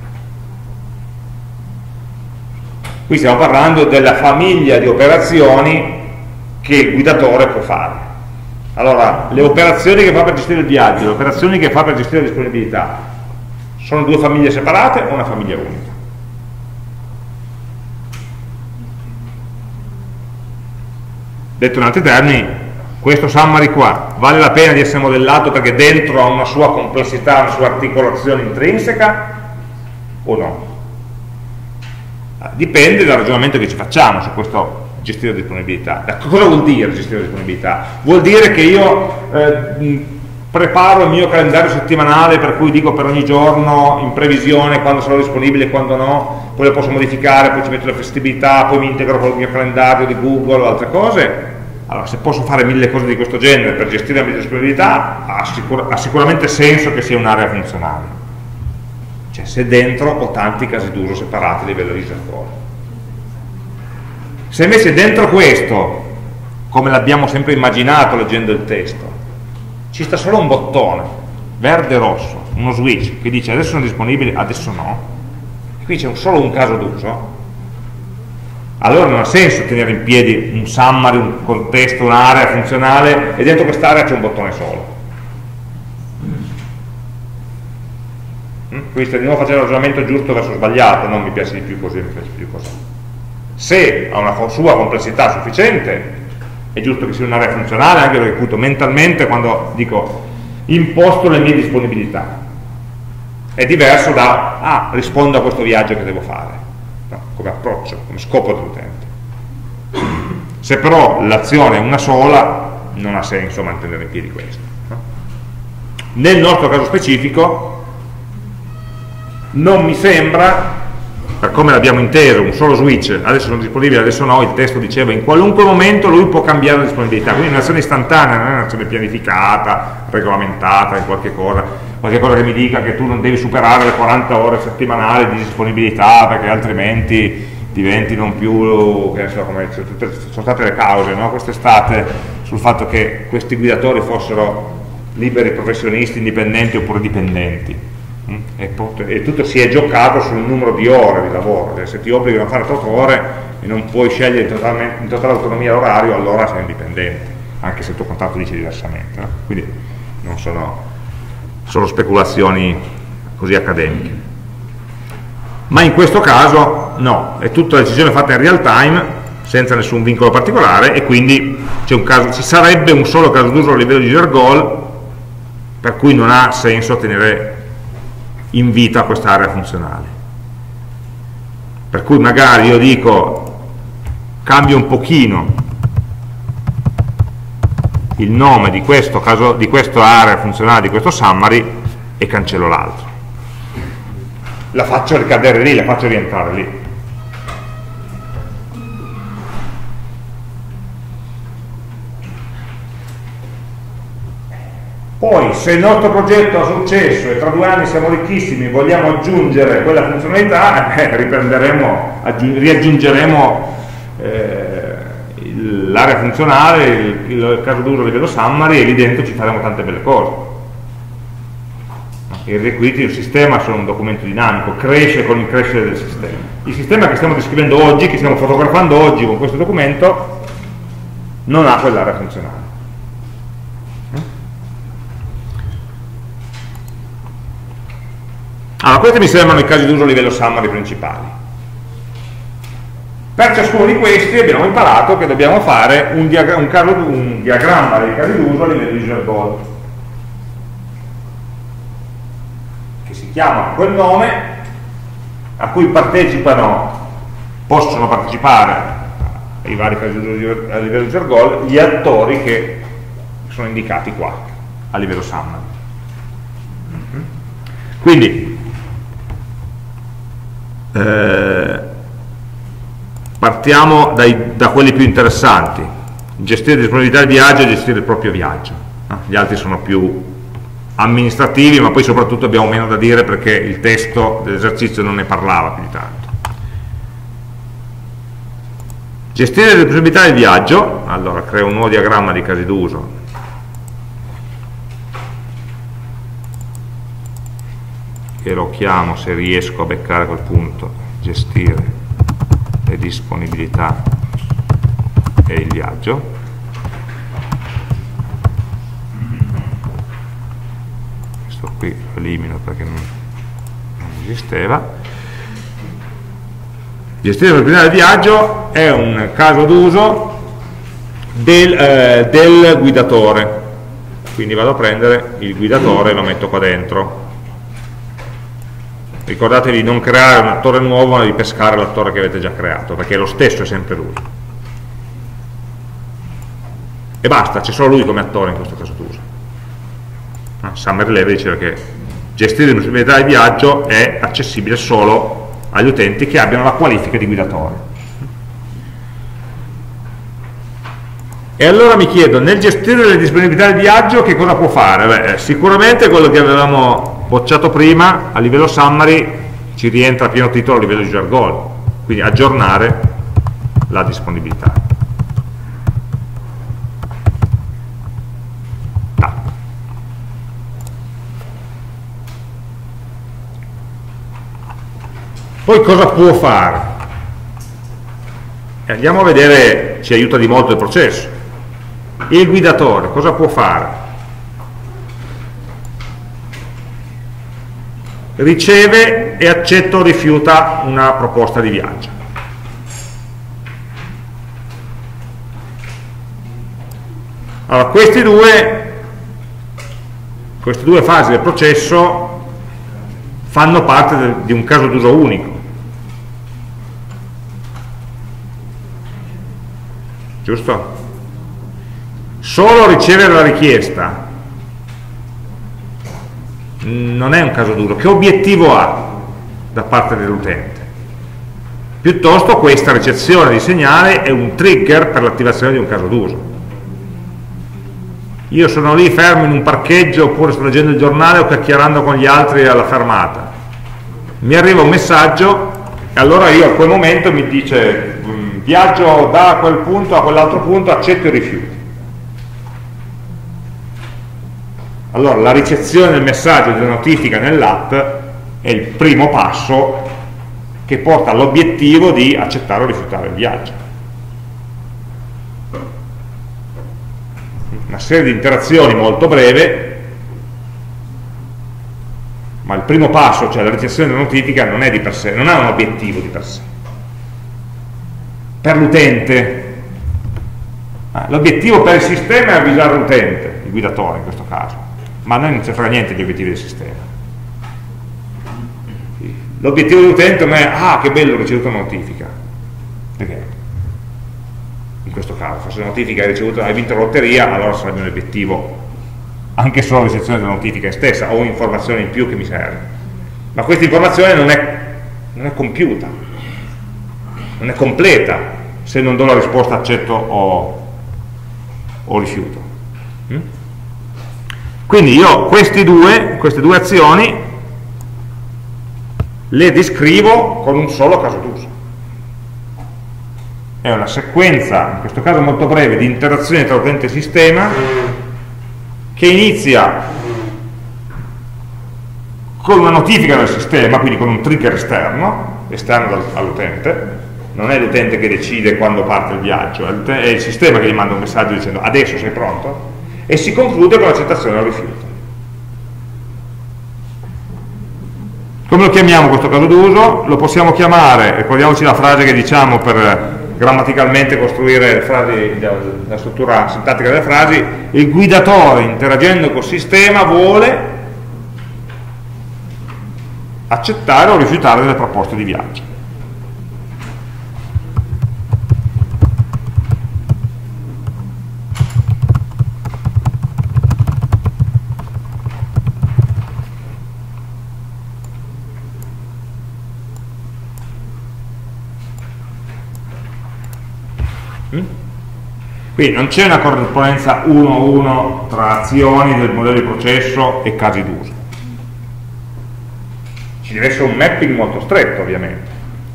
Qui stiamo parlando della famiglia di operazioni che il guidatore può fare. Allora, le operazioni che fa per gestire il viaggio, le operazioni che fa per gestire la disponibilità, sono due famiglie separate o una famiglia unica? Detto in altri termini, questo summary qua vale la pena di essere modellato perché dentro ha una sua complessità, una sua articolazione intrinseca o no? Dipende dal ragionamento che ci facciamo su questo gestire la disponibilità. Cosa vuol dire gestire la disponibilità? Vuol dire che io preparo il mio calendario settimanale, per cui dico per ogni giorno in previsione quando sarò disponibile e quando no, poi lo posso modificare, poi ci metto la flessibilità, poi mi integro con il mio calendario di Google o altre cose. Allora, se posso fare 1000 cose di questo genere per gestire la mia disponibilità, ha sicuramente senso che sia un'area funzionale, cioè se dentro ho tanti casi d'uso separati a livello user goal. Se invece dentro questo, come l'abbiamo sempre immaginato leggendo il testo, ci sta solo un bottone verde e rosso, uno switch che dice adesso sono disponibile, adesso no, e qui c'è solo un caso d'uso, allora non ha senso tenere in piedi un summary, un contesto, un'area funzionale e dentro quest'area c'è un bottone solo. Quindi sto di nuovo facendo il ragionamento giusto verso sbagliato, non mi piace di più così, mi piace più così. Se ha una sua complessità sufficiente, è giusto che sia un'area funzionale, anche perché appunto mentalmente quando dico imposto le mie disponibilità è diverso da rispondo a questo viaggio che devo fare, no? Come approccio, come scopo dell'utente. Se però l'azione è una sola non ha senso mantenere in piedi questo, no? Nel nostro caso specifico non mi sembra, per come l'abbiamo inteso, un solo switch, adesso sono disponibile, adesso no, il testo diceva in qualunque momento lui può cambiare la disponibilità, quindi è un'azione istantanea, non è un'azione pianificata, regolamentata in qualche cosa che mi dica che tu non devi superare le 40 ore settimanali di disponibilità perché altrimenti diventi non più, che so, come sono state le cause, no? Quest'estate sul fatto che questi guidatori fossero liberi professionisti, indipendenti oppure dipendenti. E tutto si è giocato sul numero di ore di lavoro, cioè se ti obbligano a fare 8 ore e non puoi scegliere in totale autonomia l'orario, allora sei indipendente, anche se il tuo contratto dice diversamente, no? Quindi non sono speculazioni così accademiche, ma in questo caso no, è tutta decisione fatta in real time senza nessun vincolo particolare e quindi ci sarebbe un solo caso d'uso a livello di user goal per cui non ha senso tenere in vita questa area funzionale, per cui magari io dico cambio un pochino il nome di questa area funzionale, di questo summary, e cancello l'altro, la faccio ricadere lì, la faccio rientrare lì. Poi se il nostro progetto ha successo e tra 2 anni siamo ricchissimi, vogliamo aggiungere quella funzionalità, riaggiungeremo l'area funzionale, il caso d'uso a livello summary, e lì dentro ci faremo tante belle cose. I requisiti del sistema sono un documento dinamico, cresce con il crescere del sistema. Il sistema che stiamo descrivendo oggi, che stiamo fotografando oggi con questo documento, non ha quell'area funzionale. Allora, questi mi sembrano i casi d'uso a livello summary principali. Per ciascuno di questi abbiamo imparato che dobbiamo fare un diagramma dei casi d'uso a livello user goal, che si chiama quel nome, a cui possono partecipare ai vari casi d'uso a livello user goal gli attori che sono indicati qua a livello summary. Quindi Partiamo da quelli più interessanti: gestire la disponibilità di viaggio e gestire il proprio viaggio. Gli altri sono più amministrativi, ma poi soprattutto abbiamo meno da dire perché il testo dell'esercizio non ne parlava più di tanto. Gestire la disponibilità del viaggio. Allora creo un nuovo diagramma di casi d'uso, che lo chiamo, se riesco a beccare quel punto, gestire le disponibilità e il viaggio. Questo qui lo elimino perché non esisteva. Gestire la disponibilità del viaggio è un caso d'uso del guidatore, quindi vado a prendere il guidatore e lo metto qua dentro. Ricordatevi di non creare un attore nuovo, ma di pescare l'attore che avete già creato, perché lo stesso è sempre lui. E basta, c'è solo lui come attore in questo caso d'uso. Summer diceva che gestire la disponibilità di viaggio è accessibile solo agli utenti che abbiano la qualifica di guidatore. E allora mi chiedo, nel gestire le disponibilità di viaggio che cosa può fare? Beh, sicuramente quello che avevamo bocciato prima, a livello summary ci rientra a pieno titolo a livello di jargon, quindi aggiornare la disponibilità. Poi cosa può fare? Andiamo a vedere, ci aiuta di molto il processo. Il guidatore cosa può fare? Riceve e accetta o rifiuta una proposta di viaggio. Allora, queste due fasi del processo fanno parte di un caso d'uso unico. Giusto? Solo ricevere la richiesta non è un caso d'uso. Che obiettivo ha da parte dell'utente? Piuttosto questa ricezione di segnale è un trigger per l'attivazione di un caso d'uso. Io sono lì fermo in un parcheggio oppure sto leggendo il giornale o chiacchierando con gli altri alla fermata. Mi arriva un messaggio e allora io a quel momento mi dice viaggio da quel punto a quell'altro punto, accetto e rifiuto. Allora la ricezione del messaggio di notifica nell'app è il primo passo che porta all'obiettivo di accettare o rifiutare il viaggio. Una serie di interazioni molto breve, ma il primo passo, cioè la ricezione della notifica, non è di per sé, non ha un obiettivo di per sé. Per l'utente, l'obiettivo per il sistema è avvisare l'utente, il guidatore in questo caso, ma a noi non ci frega niente gli obiettivi del sistema. L'obiettivo dell'utente non è che bello, ho ricevuto una notifica. Perché? In questo caso, forse la notifica hai vinto la lotteria, allora sarebbe un obiettivo anche solo la ricezione della notifica in stessa o un'informazione in più che mi serve, ma questa informazione non è compiuta, non è completa se non do la risposta accetto o rifiuto. Quindi io queste due azioni le descrivo con un solo caso d'uso. È una sequenza, in questo caso molto breve, di interazioni tra utente e sistema che inizia con una notifica del sistema, quindi con un trigger esterno all'utente. Non è l'utente che decide quando parte il viaggio, è il sistema che gli manda un messaggio dicendo adesso sei pronto, e si conclude con l'accettazione o rifiuto. Come lo chiamiamo questo caso d'uso? Lo possiamo chiamare, ricordiamoci la frase che diciamo per grammaticalmente costruire le frasi, la struttura sintattica delle frasi: il guidatore interagendo col sistema vuole accettare o rifiutare delle proposte di viaggio. Quindi non c'è una corrispondenza 1-1 tra azioni del modello di processo e casi d'uso. Ci deve essere un mapping molto stretto, ovviamente,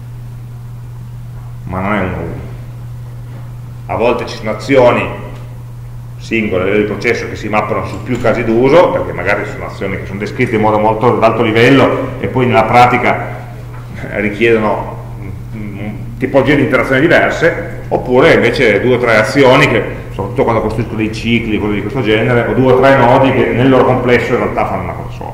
ma non è 1-1. A volte ci sono azioni singole a livello di processo che si mappano su più casi d'uso, perché magari sono azioni che sono descritte in modo molto ad alto livello e poi nella pratica richiedono tipologie di interazioni diverse, oppure invece 2 o 3 azioni che, soprattutto quando costruisco dei cicli, cose di questo genere, o 2 o 3 nodi che nel loro complesso in realtà fanno una cosa sola.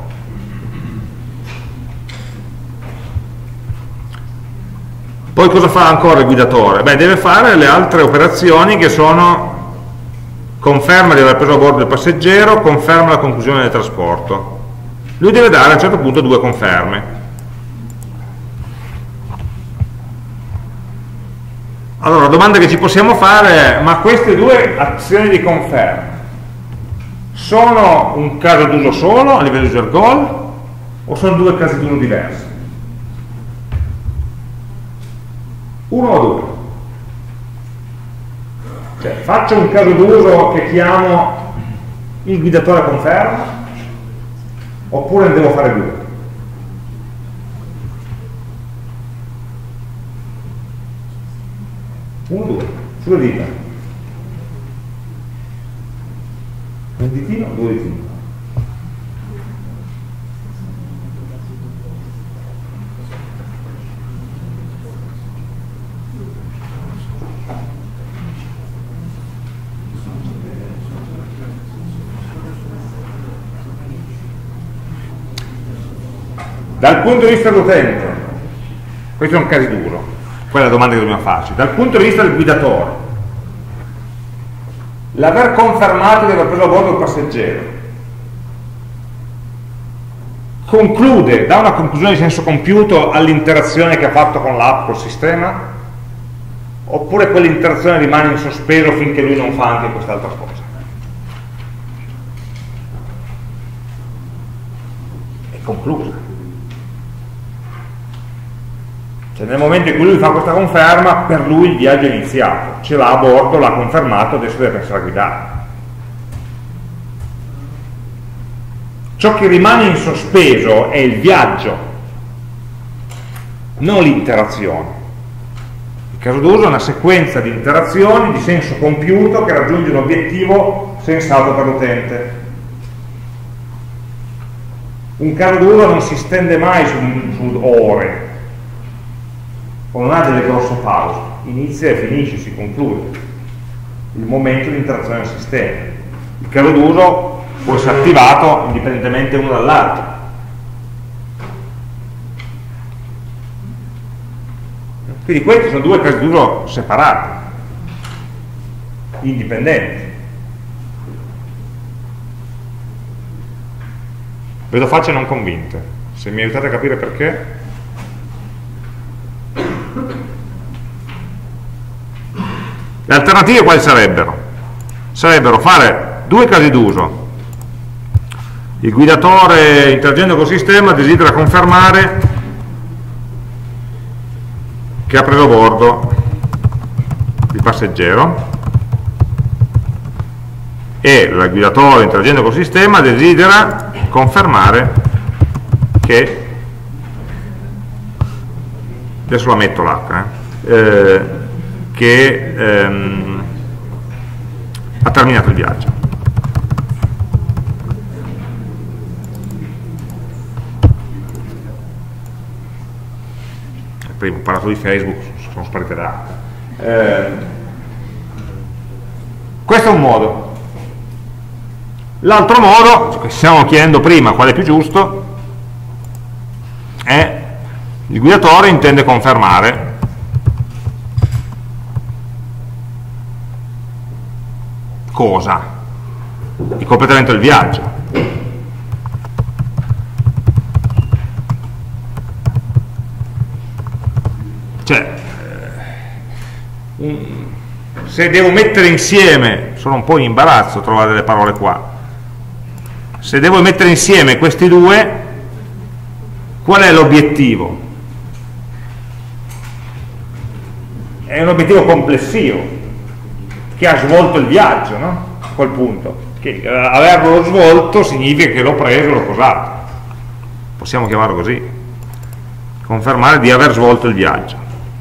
Poi cosa fa ancora il guidatore? Beh, deve fare le altre operazioni che sono conferma di aver preso a bordo il passeggero, conferma la conclusione del trasporto. Lui deve dare a un certo punto 2 conferme. Allora, la domanda che ci possiamo fare è: ma queste 2 azioni di conferma sono un caso d'uso solo a livello user goal o sono 2 casi d'uso diversi? 1 o 2? Cioè, faccio un caso d'uso che chiamo il guidatore conferma, oppure ne devo fare 2? Uno, 2, sulle dita. Un ditino, 2 ditini. Dal punto di vista dell'utente, questo è un caso d'uso. Quella è la domanda che dobbiamo farci. Dal punto di vista del guidatore, l'aver confermato di aver preso a bordo il passeggero conclude, dà una conclusione di senso compiuto all'interazione che ha fatto con l'app, col sistema, oppure quell'interazione rimane in sospeso finché lui non fa anche quest'altra cosa? È conclusa. Cioè, nel momento in cui lui fa questa conferma, per lui il viaggio è iniziato, ce l'ha a bordo, l'ha confermato, adesso deve pensare a guidare. Ciò che rimane in sospeso è il viaggio, non l'interazione. Il caso d'uso è una sequenza di interazioni di senso compiuto che raggiunge un obiettivo sensato per l'utente. Un caso d'uso non si stende mai su ore, o non ha delle grosse pause, inizia e finisce, si conclude il momento di interazione del sistema. Il caso d'uso può essere attivato indipendentemente uno dall'altro. Quindi questi sono 2 casi d'uso separati, indipendenti. Vedo facce non convinte. Se mi aiutate a capire perché. Le alternative quali sarebbero? Sarebbero fare 2 casi d'uso. Il guidatore, interagendo col sistema, desidera confermare che ha preso a bordo il passeggero, e il guidatore, interagendo col sistema, desidera confermare che, adesso la metto l'H, che ha terminato il viaggio. Prima ho parlato di Facebook, sono sparite date. Questo è un modo. L'altro modo, che stiamo chiedendo prima, quale è più giusto, è il guidatore intende confermare cosa? Il completamento del viaggio. Cioè, se devo mettere insieme, sono un po' in imbarazzo a trovare delle parole qua, se devo mettere insieme questi 2, qual è l'obiettivo? È un obiettivo complessivo. che ha svolto il viaggio, no? A quel punto, che averlo svolto significa che l'ho preso e l'ho posato, possiamo chiamarlo così, confermare di aver svolto il viaggio.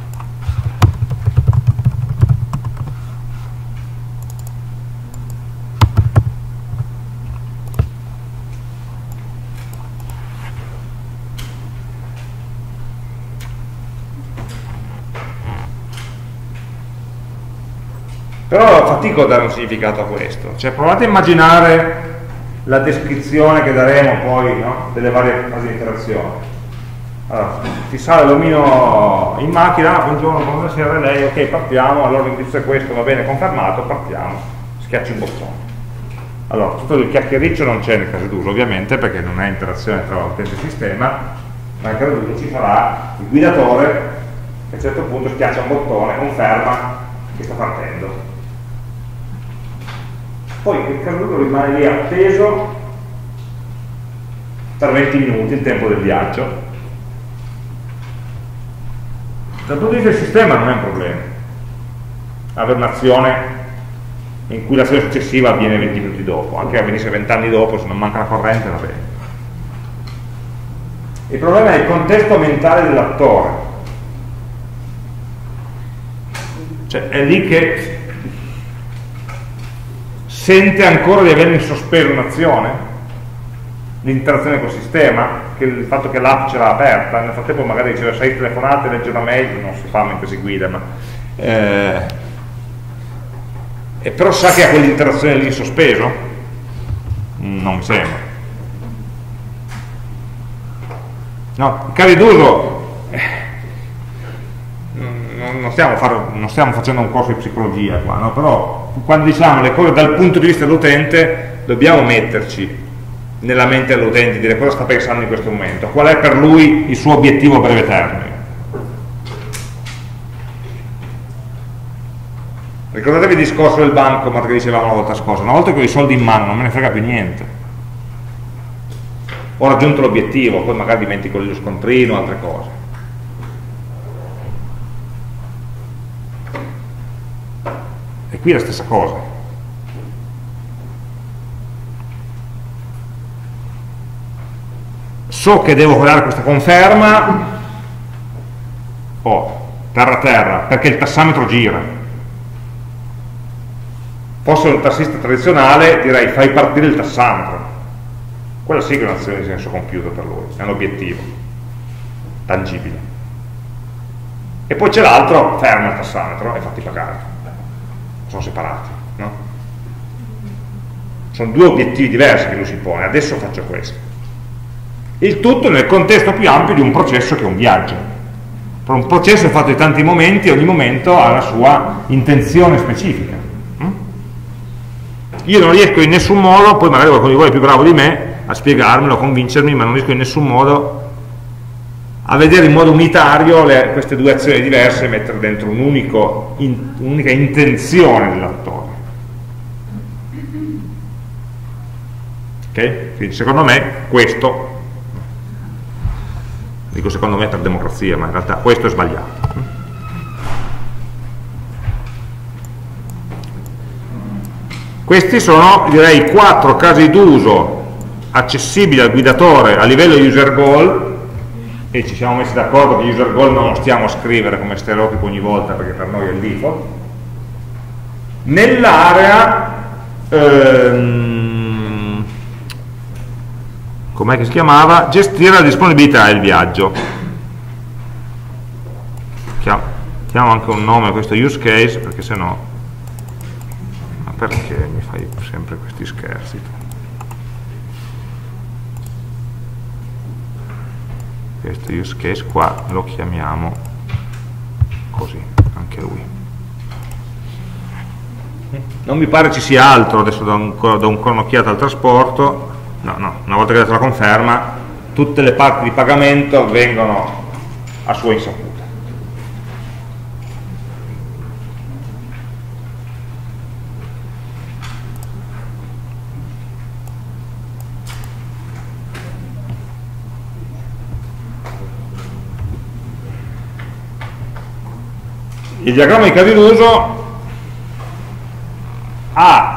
Però fatico a dare un significato a questo, cioè provate a immaginare la descrizione che daremo poi, no? Delle varie fasi di interazione. Allora, ti sale l'omino in macchina, buongiorno, buonasera lei, ok partiamo, allora l'indirizzo è questo, va bene, confermato, partiamo, schiacci un bottone. Allora, tutto il chiacchiericcio non c'è nel caso d'uso ovviamente perché non è interazione tra utente e sistema, ma nel caso d'uso ci sarà il guidatore che a un certo punto schiaccia un bottone, conferma che sta partendo. Poi il caduto rimane lì appeso per 20 minuti, il tempo del viaggio. Dal punto di vista del sistema non è un problema avere un'azione in cui l'azione successiva avviene 20 minuti dopo, anche che avvenisse 20 anni dopo, se non manca la corrente va bene. Il problema è il contesto mentale dell'attore, cioè è lì che sente ancora di avere in sospeso un'azione, l'interazione col sistema, che il fatto che l'app ce l'ha aperta, nel frattempo magari riceve 6 telefonate, legge una mail, non si fa mentre si guida, ma e però sa che ha quell'interazione lì in sospeso? Non mi sembra. No, in caso d'uso non stiamo facendo un corso di psicologia qua, no? Però quando diciamo le cose dal punto di vista dell'utente dobbiamo metterci nella mente dell'utente, dire cosa sta pensando in questo momento, qual è per lui il suo obiettivo a breve termine. Ricordatevi il discorso del bancomat che dicevamo la volta scorsa, una volta che ho i soldi in mano non me ne frega più niente, ho raggiunto l'obiettivo, poi magari dimentico lo scontrino o altre cose. E qui è la stessa cosa. So che devo creare questa conferma, terra, perché il tassametro gira. Fosse un tassista tradizionale direi fai partire il tassametro. Quella sì che è un'azione di senso compiuto per lui, è un obiettivo tangibile. E poi c'è l'altro, ferma il tassametro e fatti pagare. Sono separati, no? Sono due obiettivi diversi che lui si pone, adesso faccio questo. Il tutto nel contesto più ampio di un processo che è un viaggio. Per un processo è fatto di tanti momenti, ogni momento ha la sua intenzione specifica. Io non riesco in nessun modo, poi magari qualcuno di voi è più bravo di me a spiegarmelo, a convincermi, ma non riesco in nessun modo a vedere in modo unitario queste due azioni diverse e mettere dentro un'unica intenzione dell'attore. Ok? Quindi secondo me questo, dico secondo me per democrazia, ma in realtà questo è sbagliato. Questi sono, direi, 4 casi d'uso accessibili al guidatore a livello user goal, e ci siamo messi d'accordo che user goal non lo stiamo a scrivere come stereotipo ogni volta perché per noi è il default. Nell'area com'è che si chiamava? Gestire la disponibilità del viaggio. Chiamo anche un nome a questo use case perché sennò, ma perché mi fai sempre questi scherzi tu? Questo use case qua lo chiamiamo così, anche lui. Non mi pare ci sia altro, adesso do ancora un'occhiata al trasporto. No, una volta che ho dato la conferma, tutte le parti di pagamento avvengono a sua insaputa. Il diagramma di casi d'uso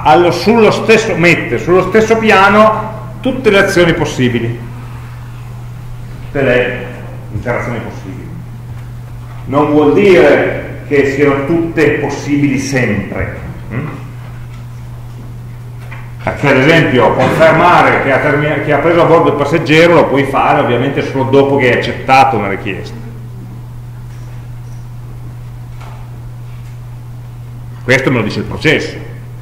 mette sullo stesso piano tutte le azioni possibili, tutte le interazioni possibili. Non vuol dire che siano tutte possibili sempre, perché ad esempio confermare che ha preso a bordo il passeggero lo puoi fare ovviamente solo dopo che hai accettato una richiesta. Questo me lo dice il processo.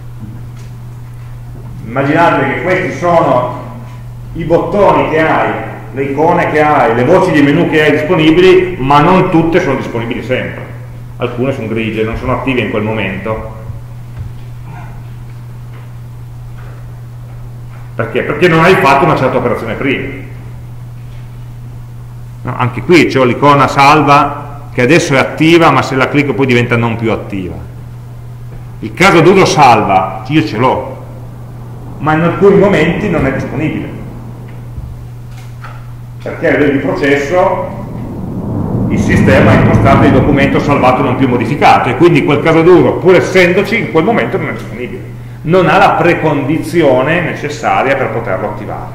Immaginate che questi sono i bottoni che hai, le icone che hai, le voci di menu che hai disponibili, ma non tutte sono disponibili sempre. Alcune sono grigie, non sono attive in quel momento. Perché? Perché non hai fatto una certa operazione prima. No, anche qui c'ho l'icona salva che adesso è attiva, ma se la clicco poi diventa non più attiva. Il caso d'uso salva, io ce l'ho, ma in alcuni momenti non è disponibile, perché a livello di processo il sistema ha impostato il documento salvato non più modificato, e quindi quel caso d'uso, pur essendoci, in quel momento non è disponibile, non ha la precondizione necessaria per poterlo attivare.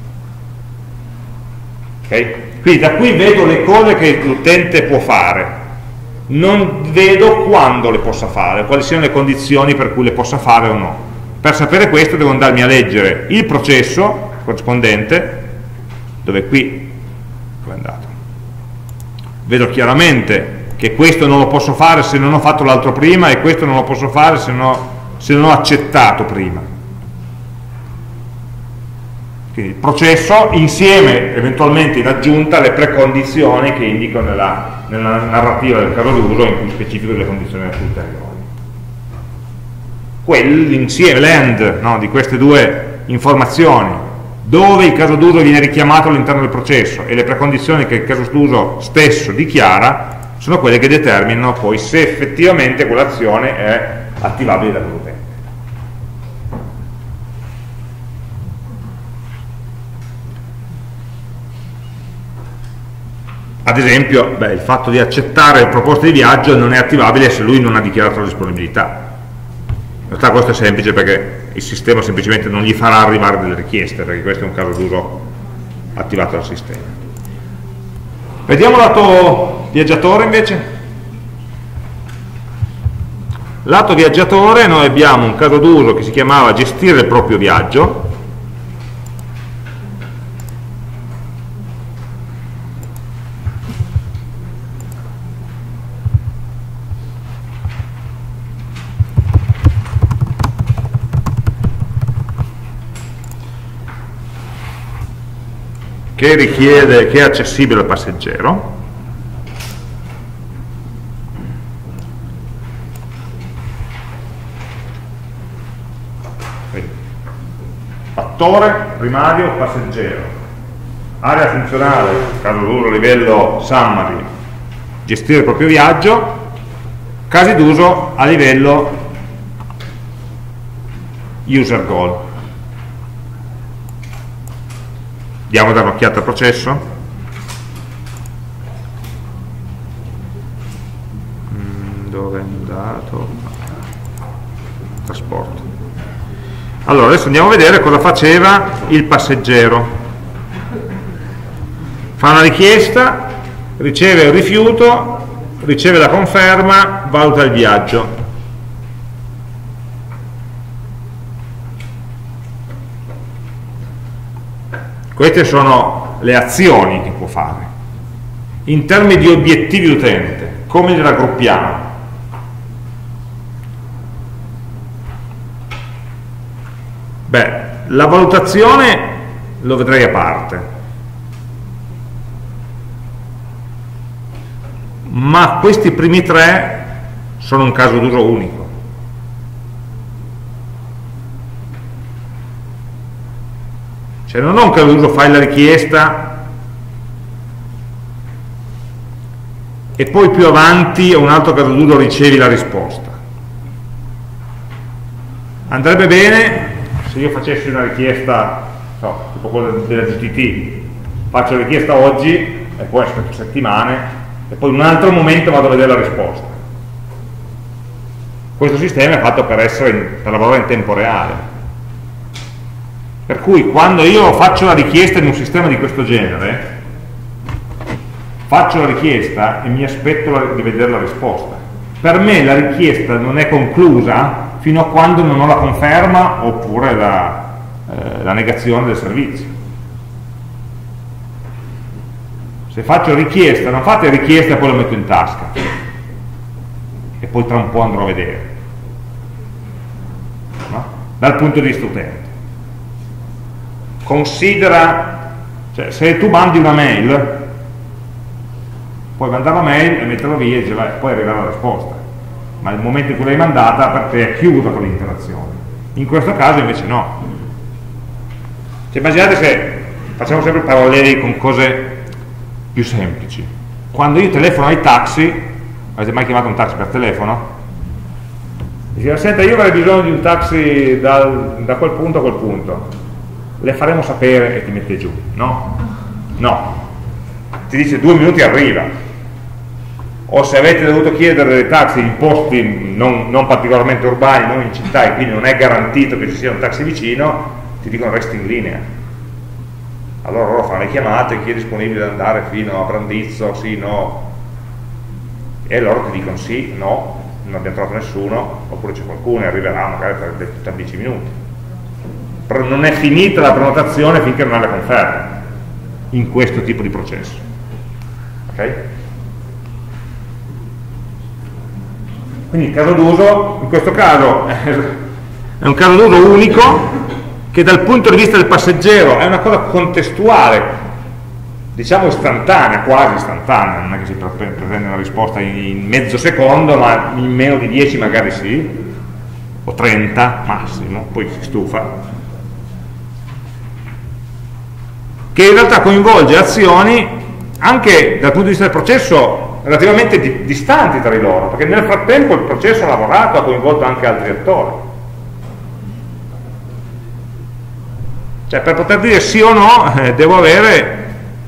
Okay? Quindi da qui vedo le cose che l'utente può fare, non vedo quando le possa fare, quali siano le condizioni per cui le possa fare o no. Per sapere questo devo andarmi a leggere il processo corrispondente, dove qui è andato. Vedo chiaramente che questo non lo posso fare se non ho fatto l'altro prima, e questo non lo posso fare se non ho accettato prima. Quindi il processo insieme, eventualmente in aggiunta, alle precondizioni che indico nella narrativa del caso d'uso, in cui specifico delle condizioni ulteriori. L'insieme, l'end, no, di queste due informazioni, dove il caso d'uso viene richiamato all'interno del processo, e le precondizioni che il caso d'uso stesso dichiara, sono quelle che determinano poi se effettivamente quell'azione è attivabile da quell'utente. Ad esempio, il fatto di accettare proposte di viaggio non è attivabile se lui non ha dichiarato la disponibilità. In realtà questo è semplice, perché il sistema semplicemente non gli farà arrivare delle richieste, perché questo è un caso d'uso attivato dal sistema. Vediamo lato viaggiatore invece. Lato viaggiatore noi abbiamo un caso d'uso che si chiamava gestire il proprio viaggio, che è accessibile al passeggero. Fattore primario passeggero, area funzionale, caso d'uso livello summary, gestire il proprio viaggio, casi d'uso a livello user goal. Diamo da un'occhiata al processo. Dove è andato? Trasporto. Allora, adesso andiamo a vedere cosa faceva il passeggero. Fa una richiesta, riceve il rifiuto, riceve la conferma, valuta il viaggio. Queste sono le azioni che può fare. In termini di obiettivi utente, come li raggruppiamo? La valutazione lo vedrei a parte, ma questi primi tre sono un caso d'uso unico. Cioè non ho un caso d'uso, fai la richiesta e poi più avanti ho un altro caso d'uso, ricevi la risposta. Andrebbe bene se io facessi una richiesta, tipo quella della GTT, faccio la richiesta oggi e poi aspetto settimane e poi in un altro momento vado a vedere la risposta. Questo sistema è fatto per lavorare in tempo reale. Per cui quando io faccio la richiesta in un sistema di questo genere, faccio la richiesta e mi aspetto di vedere la risposta. Per me la richiesta non è conclusa fino a quando non ho la conferma oppure la negazione del servizio. Se faccio richiesta, non fate richiesta e poi lo metto in tasca e poi tra un po' andrò a vedere, no? Dal punto di vista utente considera, cioè, se tu mandi una mail puoi mandare la mail e metterla via e poi arriverà la risposta, ma nel momento in cui l'hai mandata per te è chiusa con l'interazione. In questo caso invece no. Cioè, immaginate se facciamo sempre paralleli con cose più semplici. Quando io telefono ai taxi, avete mai chiamato un taxi per telefono? Dice, senta, io avrei bisogno di un taxi da quel punto a quel punto, le faremo sapere e ti mette giù, no? No, ti dice 2 minuti arriva. O se avete dovuto chiedere dei taxi in posti non particolarmente urbani, non in città, e quindi non è garantito che ci sia un taxi vicino, ti dicono resti in linea. Allora loro fanno le chiamate, chi è disponibile ad andare fino a Brandizzo, sì, no, e loro ti dicono sì, no, non abbiamo trovato nessuno, oppure c'è qualcuno e arriverà magari tra 10 minuti. Però non è finita la prenotazione finché non ha le conferme in questo tipo di processo. Ok? Quindi il caso d'uso, in questo caso è un caso d'uso unico che dal punto di vista del passeggero è una cosa contestuale, diciamo istantanea, quasi istantanea, non è che si pretende una risposta in mezzo secondo, ma in meno di 10 magari sì, o 30 massimo, poi si stufa, che in realtà coinvolge azioni anche dal punto di vista del processo relativamente distanti tra di loro, perché nel frattempo il processo ha lavorato, ha coinvolto anche altri attori. Cioè, per poter dire sì o no devo avere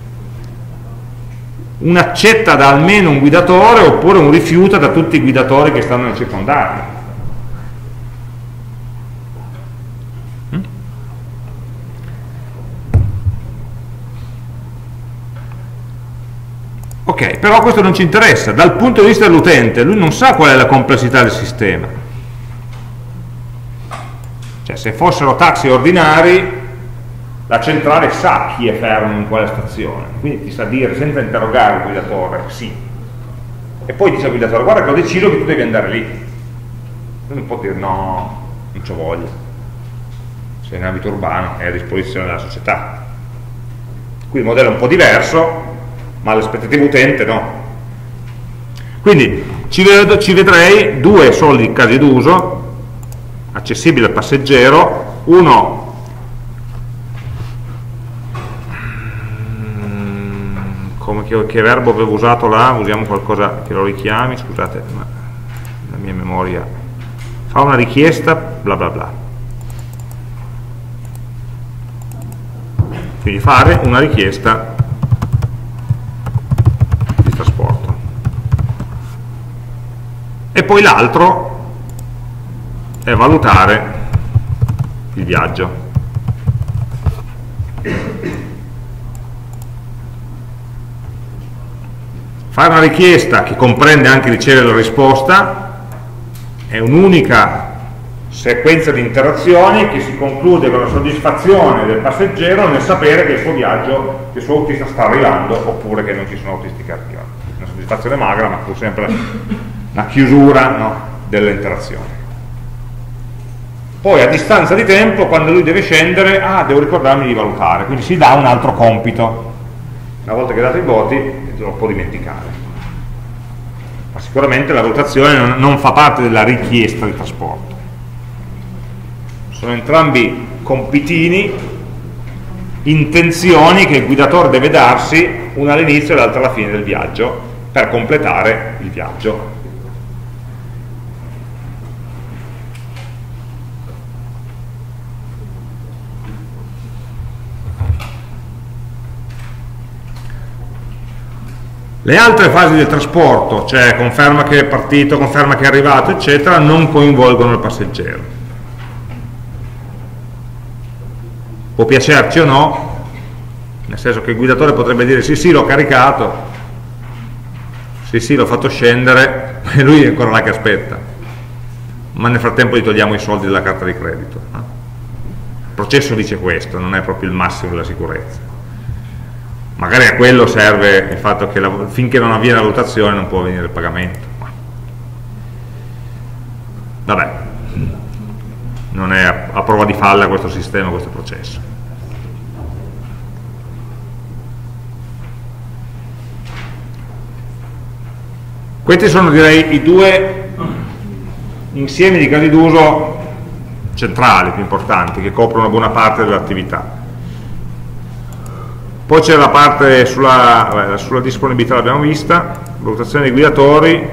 un'accetta da almeno un guidatore oppure un rifiuto da tutti i guidatori che stanno nel circondario. Ok, però questo non ci interessa. Dal punto di vista dell'utente, lui non sa qual è la complessità del sistema. Cioè, se fossero taxi ordinari, la centrale sa chi è fermo in quale stazione, quindi ti sa dire senza interrogare il guidatore sì, e poi dice al guidatore guarda che ho deciso che tu devi andare lì. Non può dire no, non c'ho voglia, se in ambito urbano è a disposizione della società. Qui il modello è un po' diverso, ma l'aspettativa utente no. Quindi ci vedrei 2 soli casi d'uso accessibili al passeggero. Uno, che verbo avevo usato là, usiamo qualcosa che lo richiami, scusate, ma la mia memoria fa una richiesta, bla bla bla. Quindi fare una richiesta di trasporto. E poi l'altro è valutare il viaggio. Fare una richiesta che comprende anche ricevere la risposta è un'unica sequenza di interazioni che si conclude con la soddisfazione del passeggero nel sapere che il suo viaggio, che il suo autista sta arrivando oppure che non ci sono autisti che arrivano. Una soddisfazione magra, ma pur sempre una chiusura, no, delle interazioni. Poi a distanza di tempo, quando lui deve scendere, devo ricordarmi di valutare, quindi si dà un altro compito. Una volta che date i voti lo può dimenticare, ma sicuramente la valutazione non fa parte della richiesta di trasporto. Sono entrambi compitini, intenzioni che il guidatore deve darsi, una all'inizio e l'altra alla fine del viaggio, per completare il viaggio. Le altre fasi del trasporto, cioè conferma che è partito, conferma che è arrivato, eccetera, non coinvolgono il passeggero. Può piacerci o no, nel senso che il guidatore potrebbe dire sì sì l'ho caricato, sì sì l'ho fatto scendere, e lui è ancora là che aspetta, ma nel frattempo gli togliamo i soldi dalla carta di credito. Il processo dice questo, non è proprio il massimo della sicurezza. Magari a quello serve il fatto che finché non avviene la valutazione non può avvenire il pagamento. Vabbè, non è a prova di falla questo sistema, questo processo. Questi sono, direi, i due insiemi di casi d'uso centrali, più importanti, che coprono una buona parte dell'attività. Poi c'è la parte sulla disponibilità, l'abbiamo vista, valutazione dei guidatori.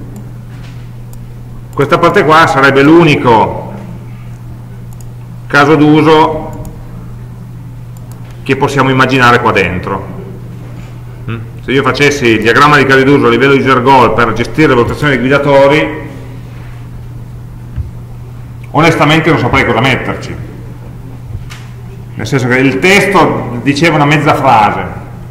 Questa parte qua sarebbe l'unico caso d'uso che possiamo immaginare qua dentro. Se io facessi il diagramma di casi d'uso a livello user goal per gestire la valutazione dei guidatori, onestamente non saprei cosa metterci. Nel senso che il testo diceva una mezza frase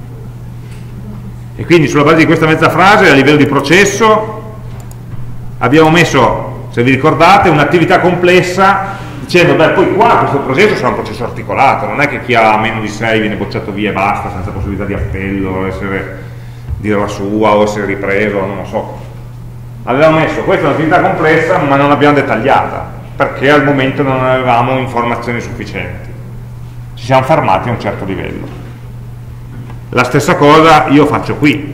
e quindi sulla base di questa mezza frase a livello di processo abbiamo messo, se vi ricordate, un'attività complessa dicendo beh poi qua questo processo sarà un processo articolato, non è che chi ha meno di 6 viene bocciato via e basta senza possibilità di appello, dire la sua o essere ripreso, non lo so. Avevamo messo questa è un'attività complessa ma non l'abbiamo dettagliata perché al momento non avevamo informazioni sufficienti. Ci siamo fermati a un certo livello. La stessa cosa io faccio qui.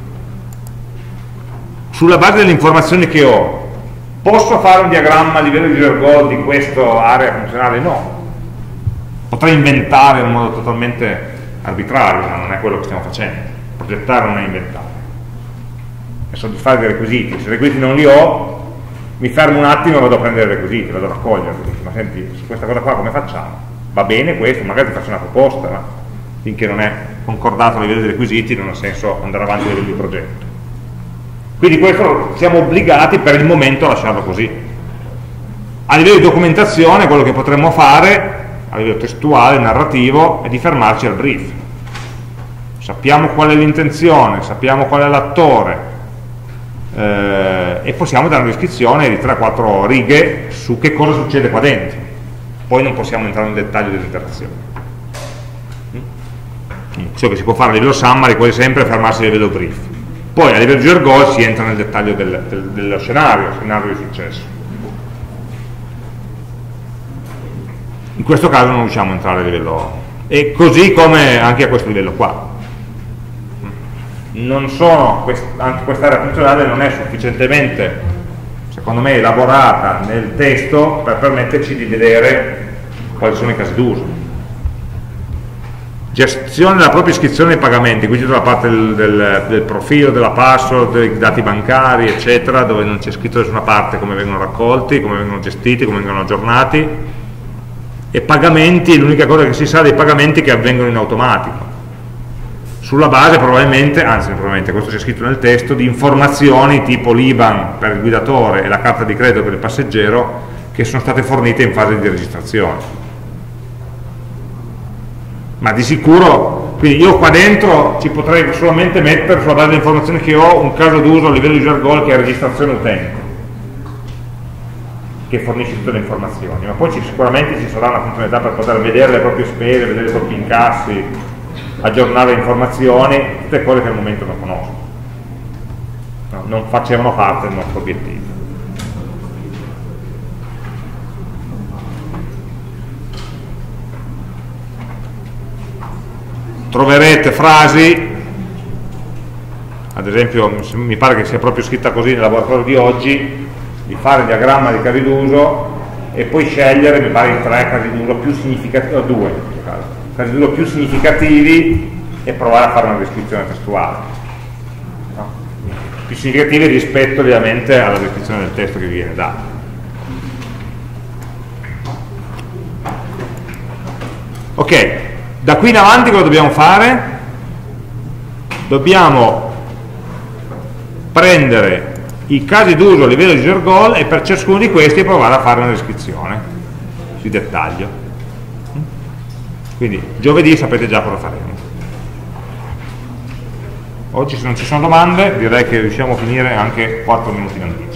Sulla base delle informazioni che ho, posso fare un diagramma a livello di user goal di questa area funzionale? No. Potrei inventare in modo totalmente arbitrario, ma non è quello che stiamo facendo. Progettare non è inventare. È soddisfare dei requisiti. Se i requisiti non li ho, mi fermo un attimo e vado a prendere i requisiti, vado a raccoglierli. Ma senti, su questa cosa qua come facciamo? Va bene questo, magari ti faccio una proposta, ma finché non è concordato a livello dei requisiti non ha senso andare avanti a livello di progetto. Quindi questo siamo obbligati per il momento a lasciarlo così. A livello di documentazione quello che potremmo fare, a livello testuale, narrativo, è di fermarci al brief. Sappiamo qual è l'intenzione, sappiamo qual è l'attore e possiamo dare una descrizione di 3-4 righe su che cosa succede qua dentro. Poi non possiamo entrare nel dettaglio dell'interazione. Ciò che si può fare a livello summary quasi sempre è fermarsi a livello brief. Poi a livello di user goal si entra nel dettaglio dello scenario di successo. In questo caso non riusciamo a entrare a livello, e così come anche a questo livello qua. Anche quest'area funzionale non è sufficientemente, secondo me, elaborata nel testo per permetterci di vedere quali sono i casi d'uso. Gestione della propria iscrizione ai pagamenti, quindi tutta la parte del profilo, della password, dei dati bancari, eccetera, dove non c'è scritto da nessuna parte come vengono raccolti, come vengono gestiti, come vengono aggiornati. E pagamenti, l'unica cosa che si sa dei pagamenti che avvengono in automatico. Sulla base probabilmente, anzi probabilmente questo c'è scritto nel testo, di informazioni tipo l'IBAN per il guidatore e la carta di credito per il passeggero che sono state fornite in fase di registrazione. Ma di sicuro, quindi io qua dentro ci potrei solamente mettere sulla base delle informazioni che ho un caso d'uso a livello user goal che è registrazione utente, che fornisce tutte le informazioni, ma poi sicuramente ci sarà una funzionalità per poter vedere le proprie spese, vedere i propri incassi, aggiornare le informazioni, tutte cose che al momento non conosco, no, non facevano parte del nostro obiettivo. Troverete frasi, ad esempio mi pare che sia proprio scritta così nel laboratorio di oggi, di fare il diagramma di casi d'uso e poi scegliere, mi pare, i 3 casi d'uso più significativi, o 2 in questo caso, casi d'uso più significativi e provare a fare una descrizione testuale, no? Più significativi rispetto ovviamente alla descrizione del testo che vi viene dato. Ok, da qui in avanti cosa dobbiamo fare? Dobbiamo prendere i casi d'uso a livello di user goal e per ciascuno di questi provare a fare una descrizione di dettaglio. Quindi giovedì sapete già cosa faremo. Oggi, se non ci sono domande, direi che riusciamo a finire anche 4 minuti in anticipo.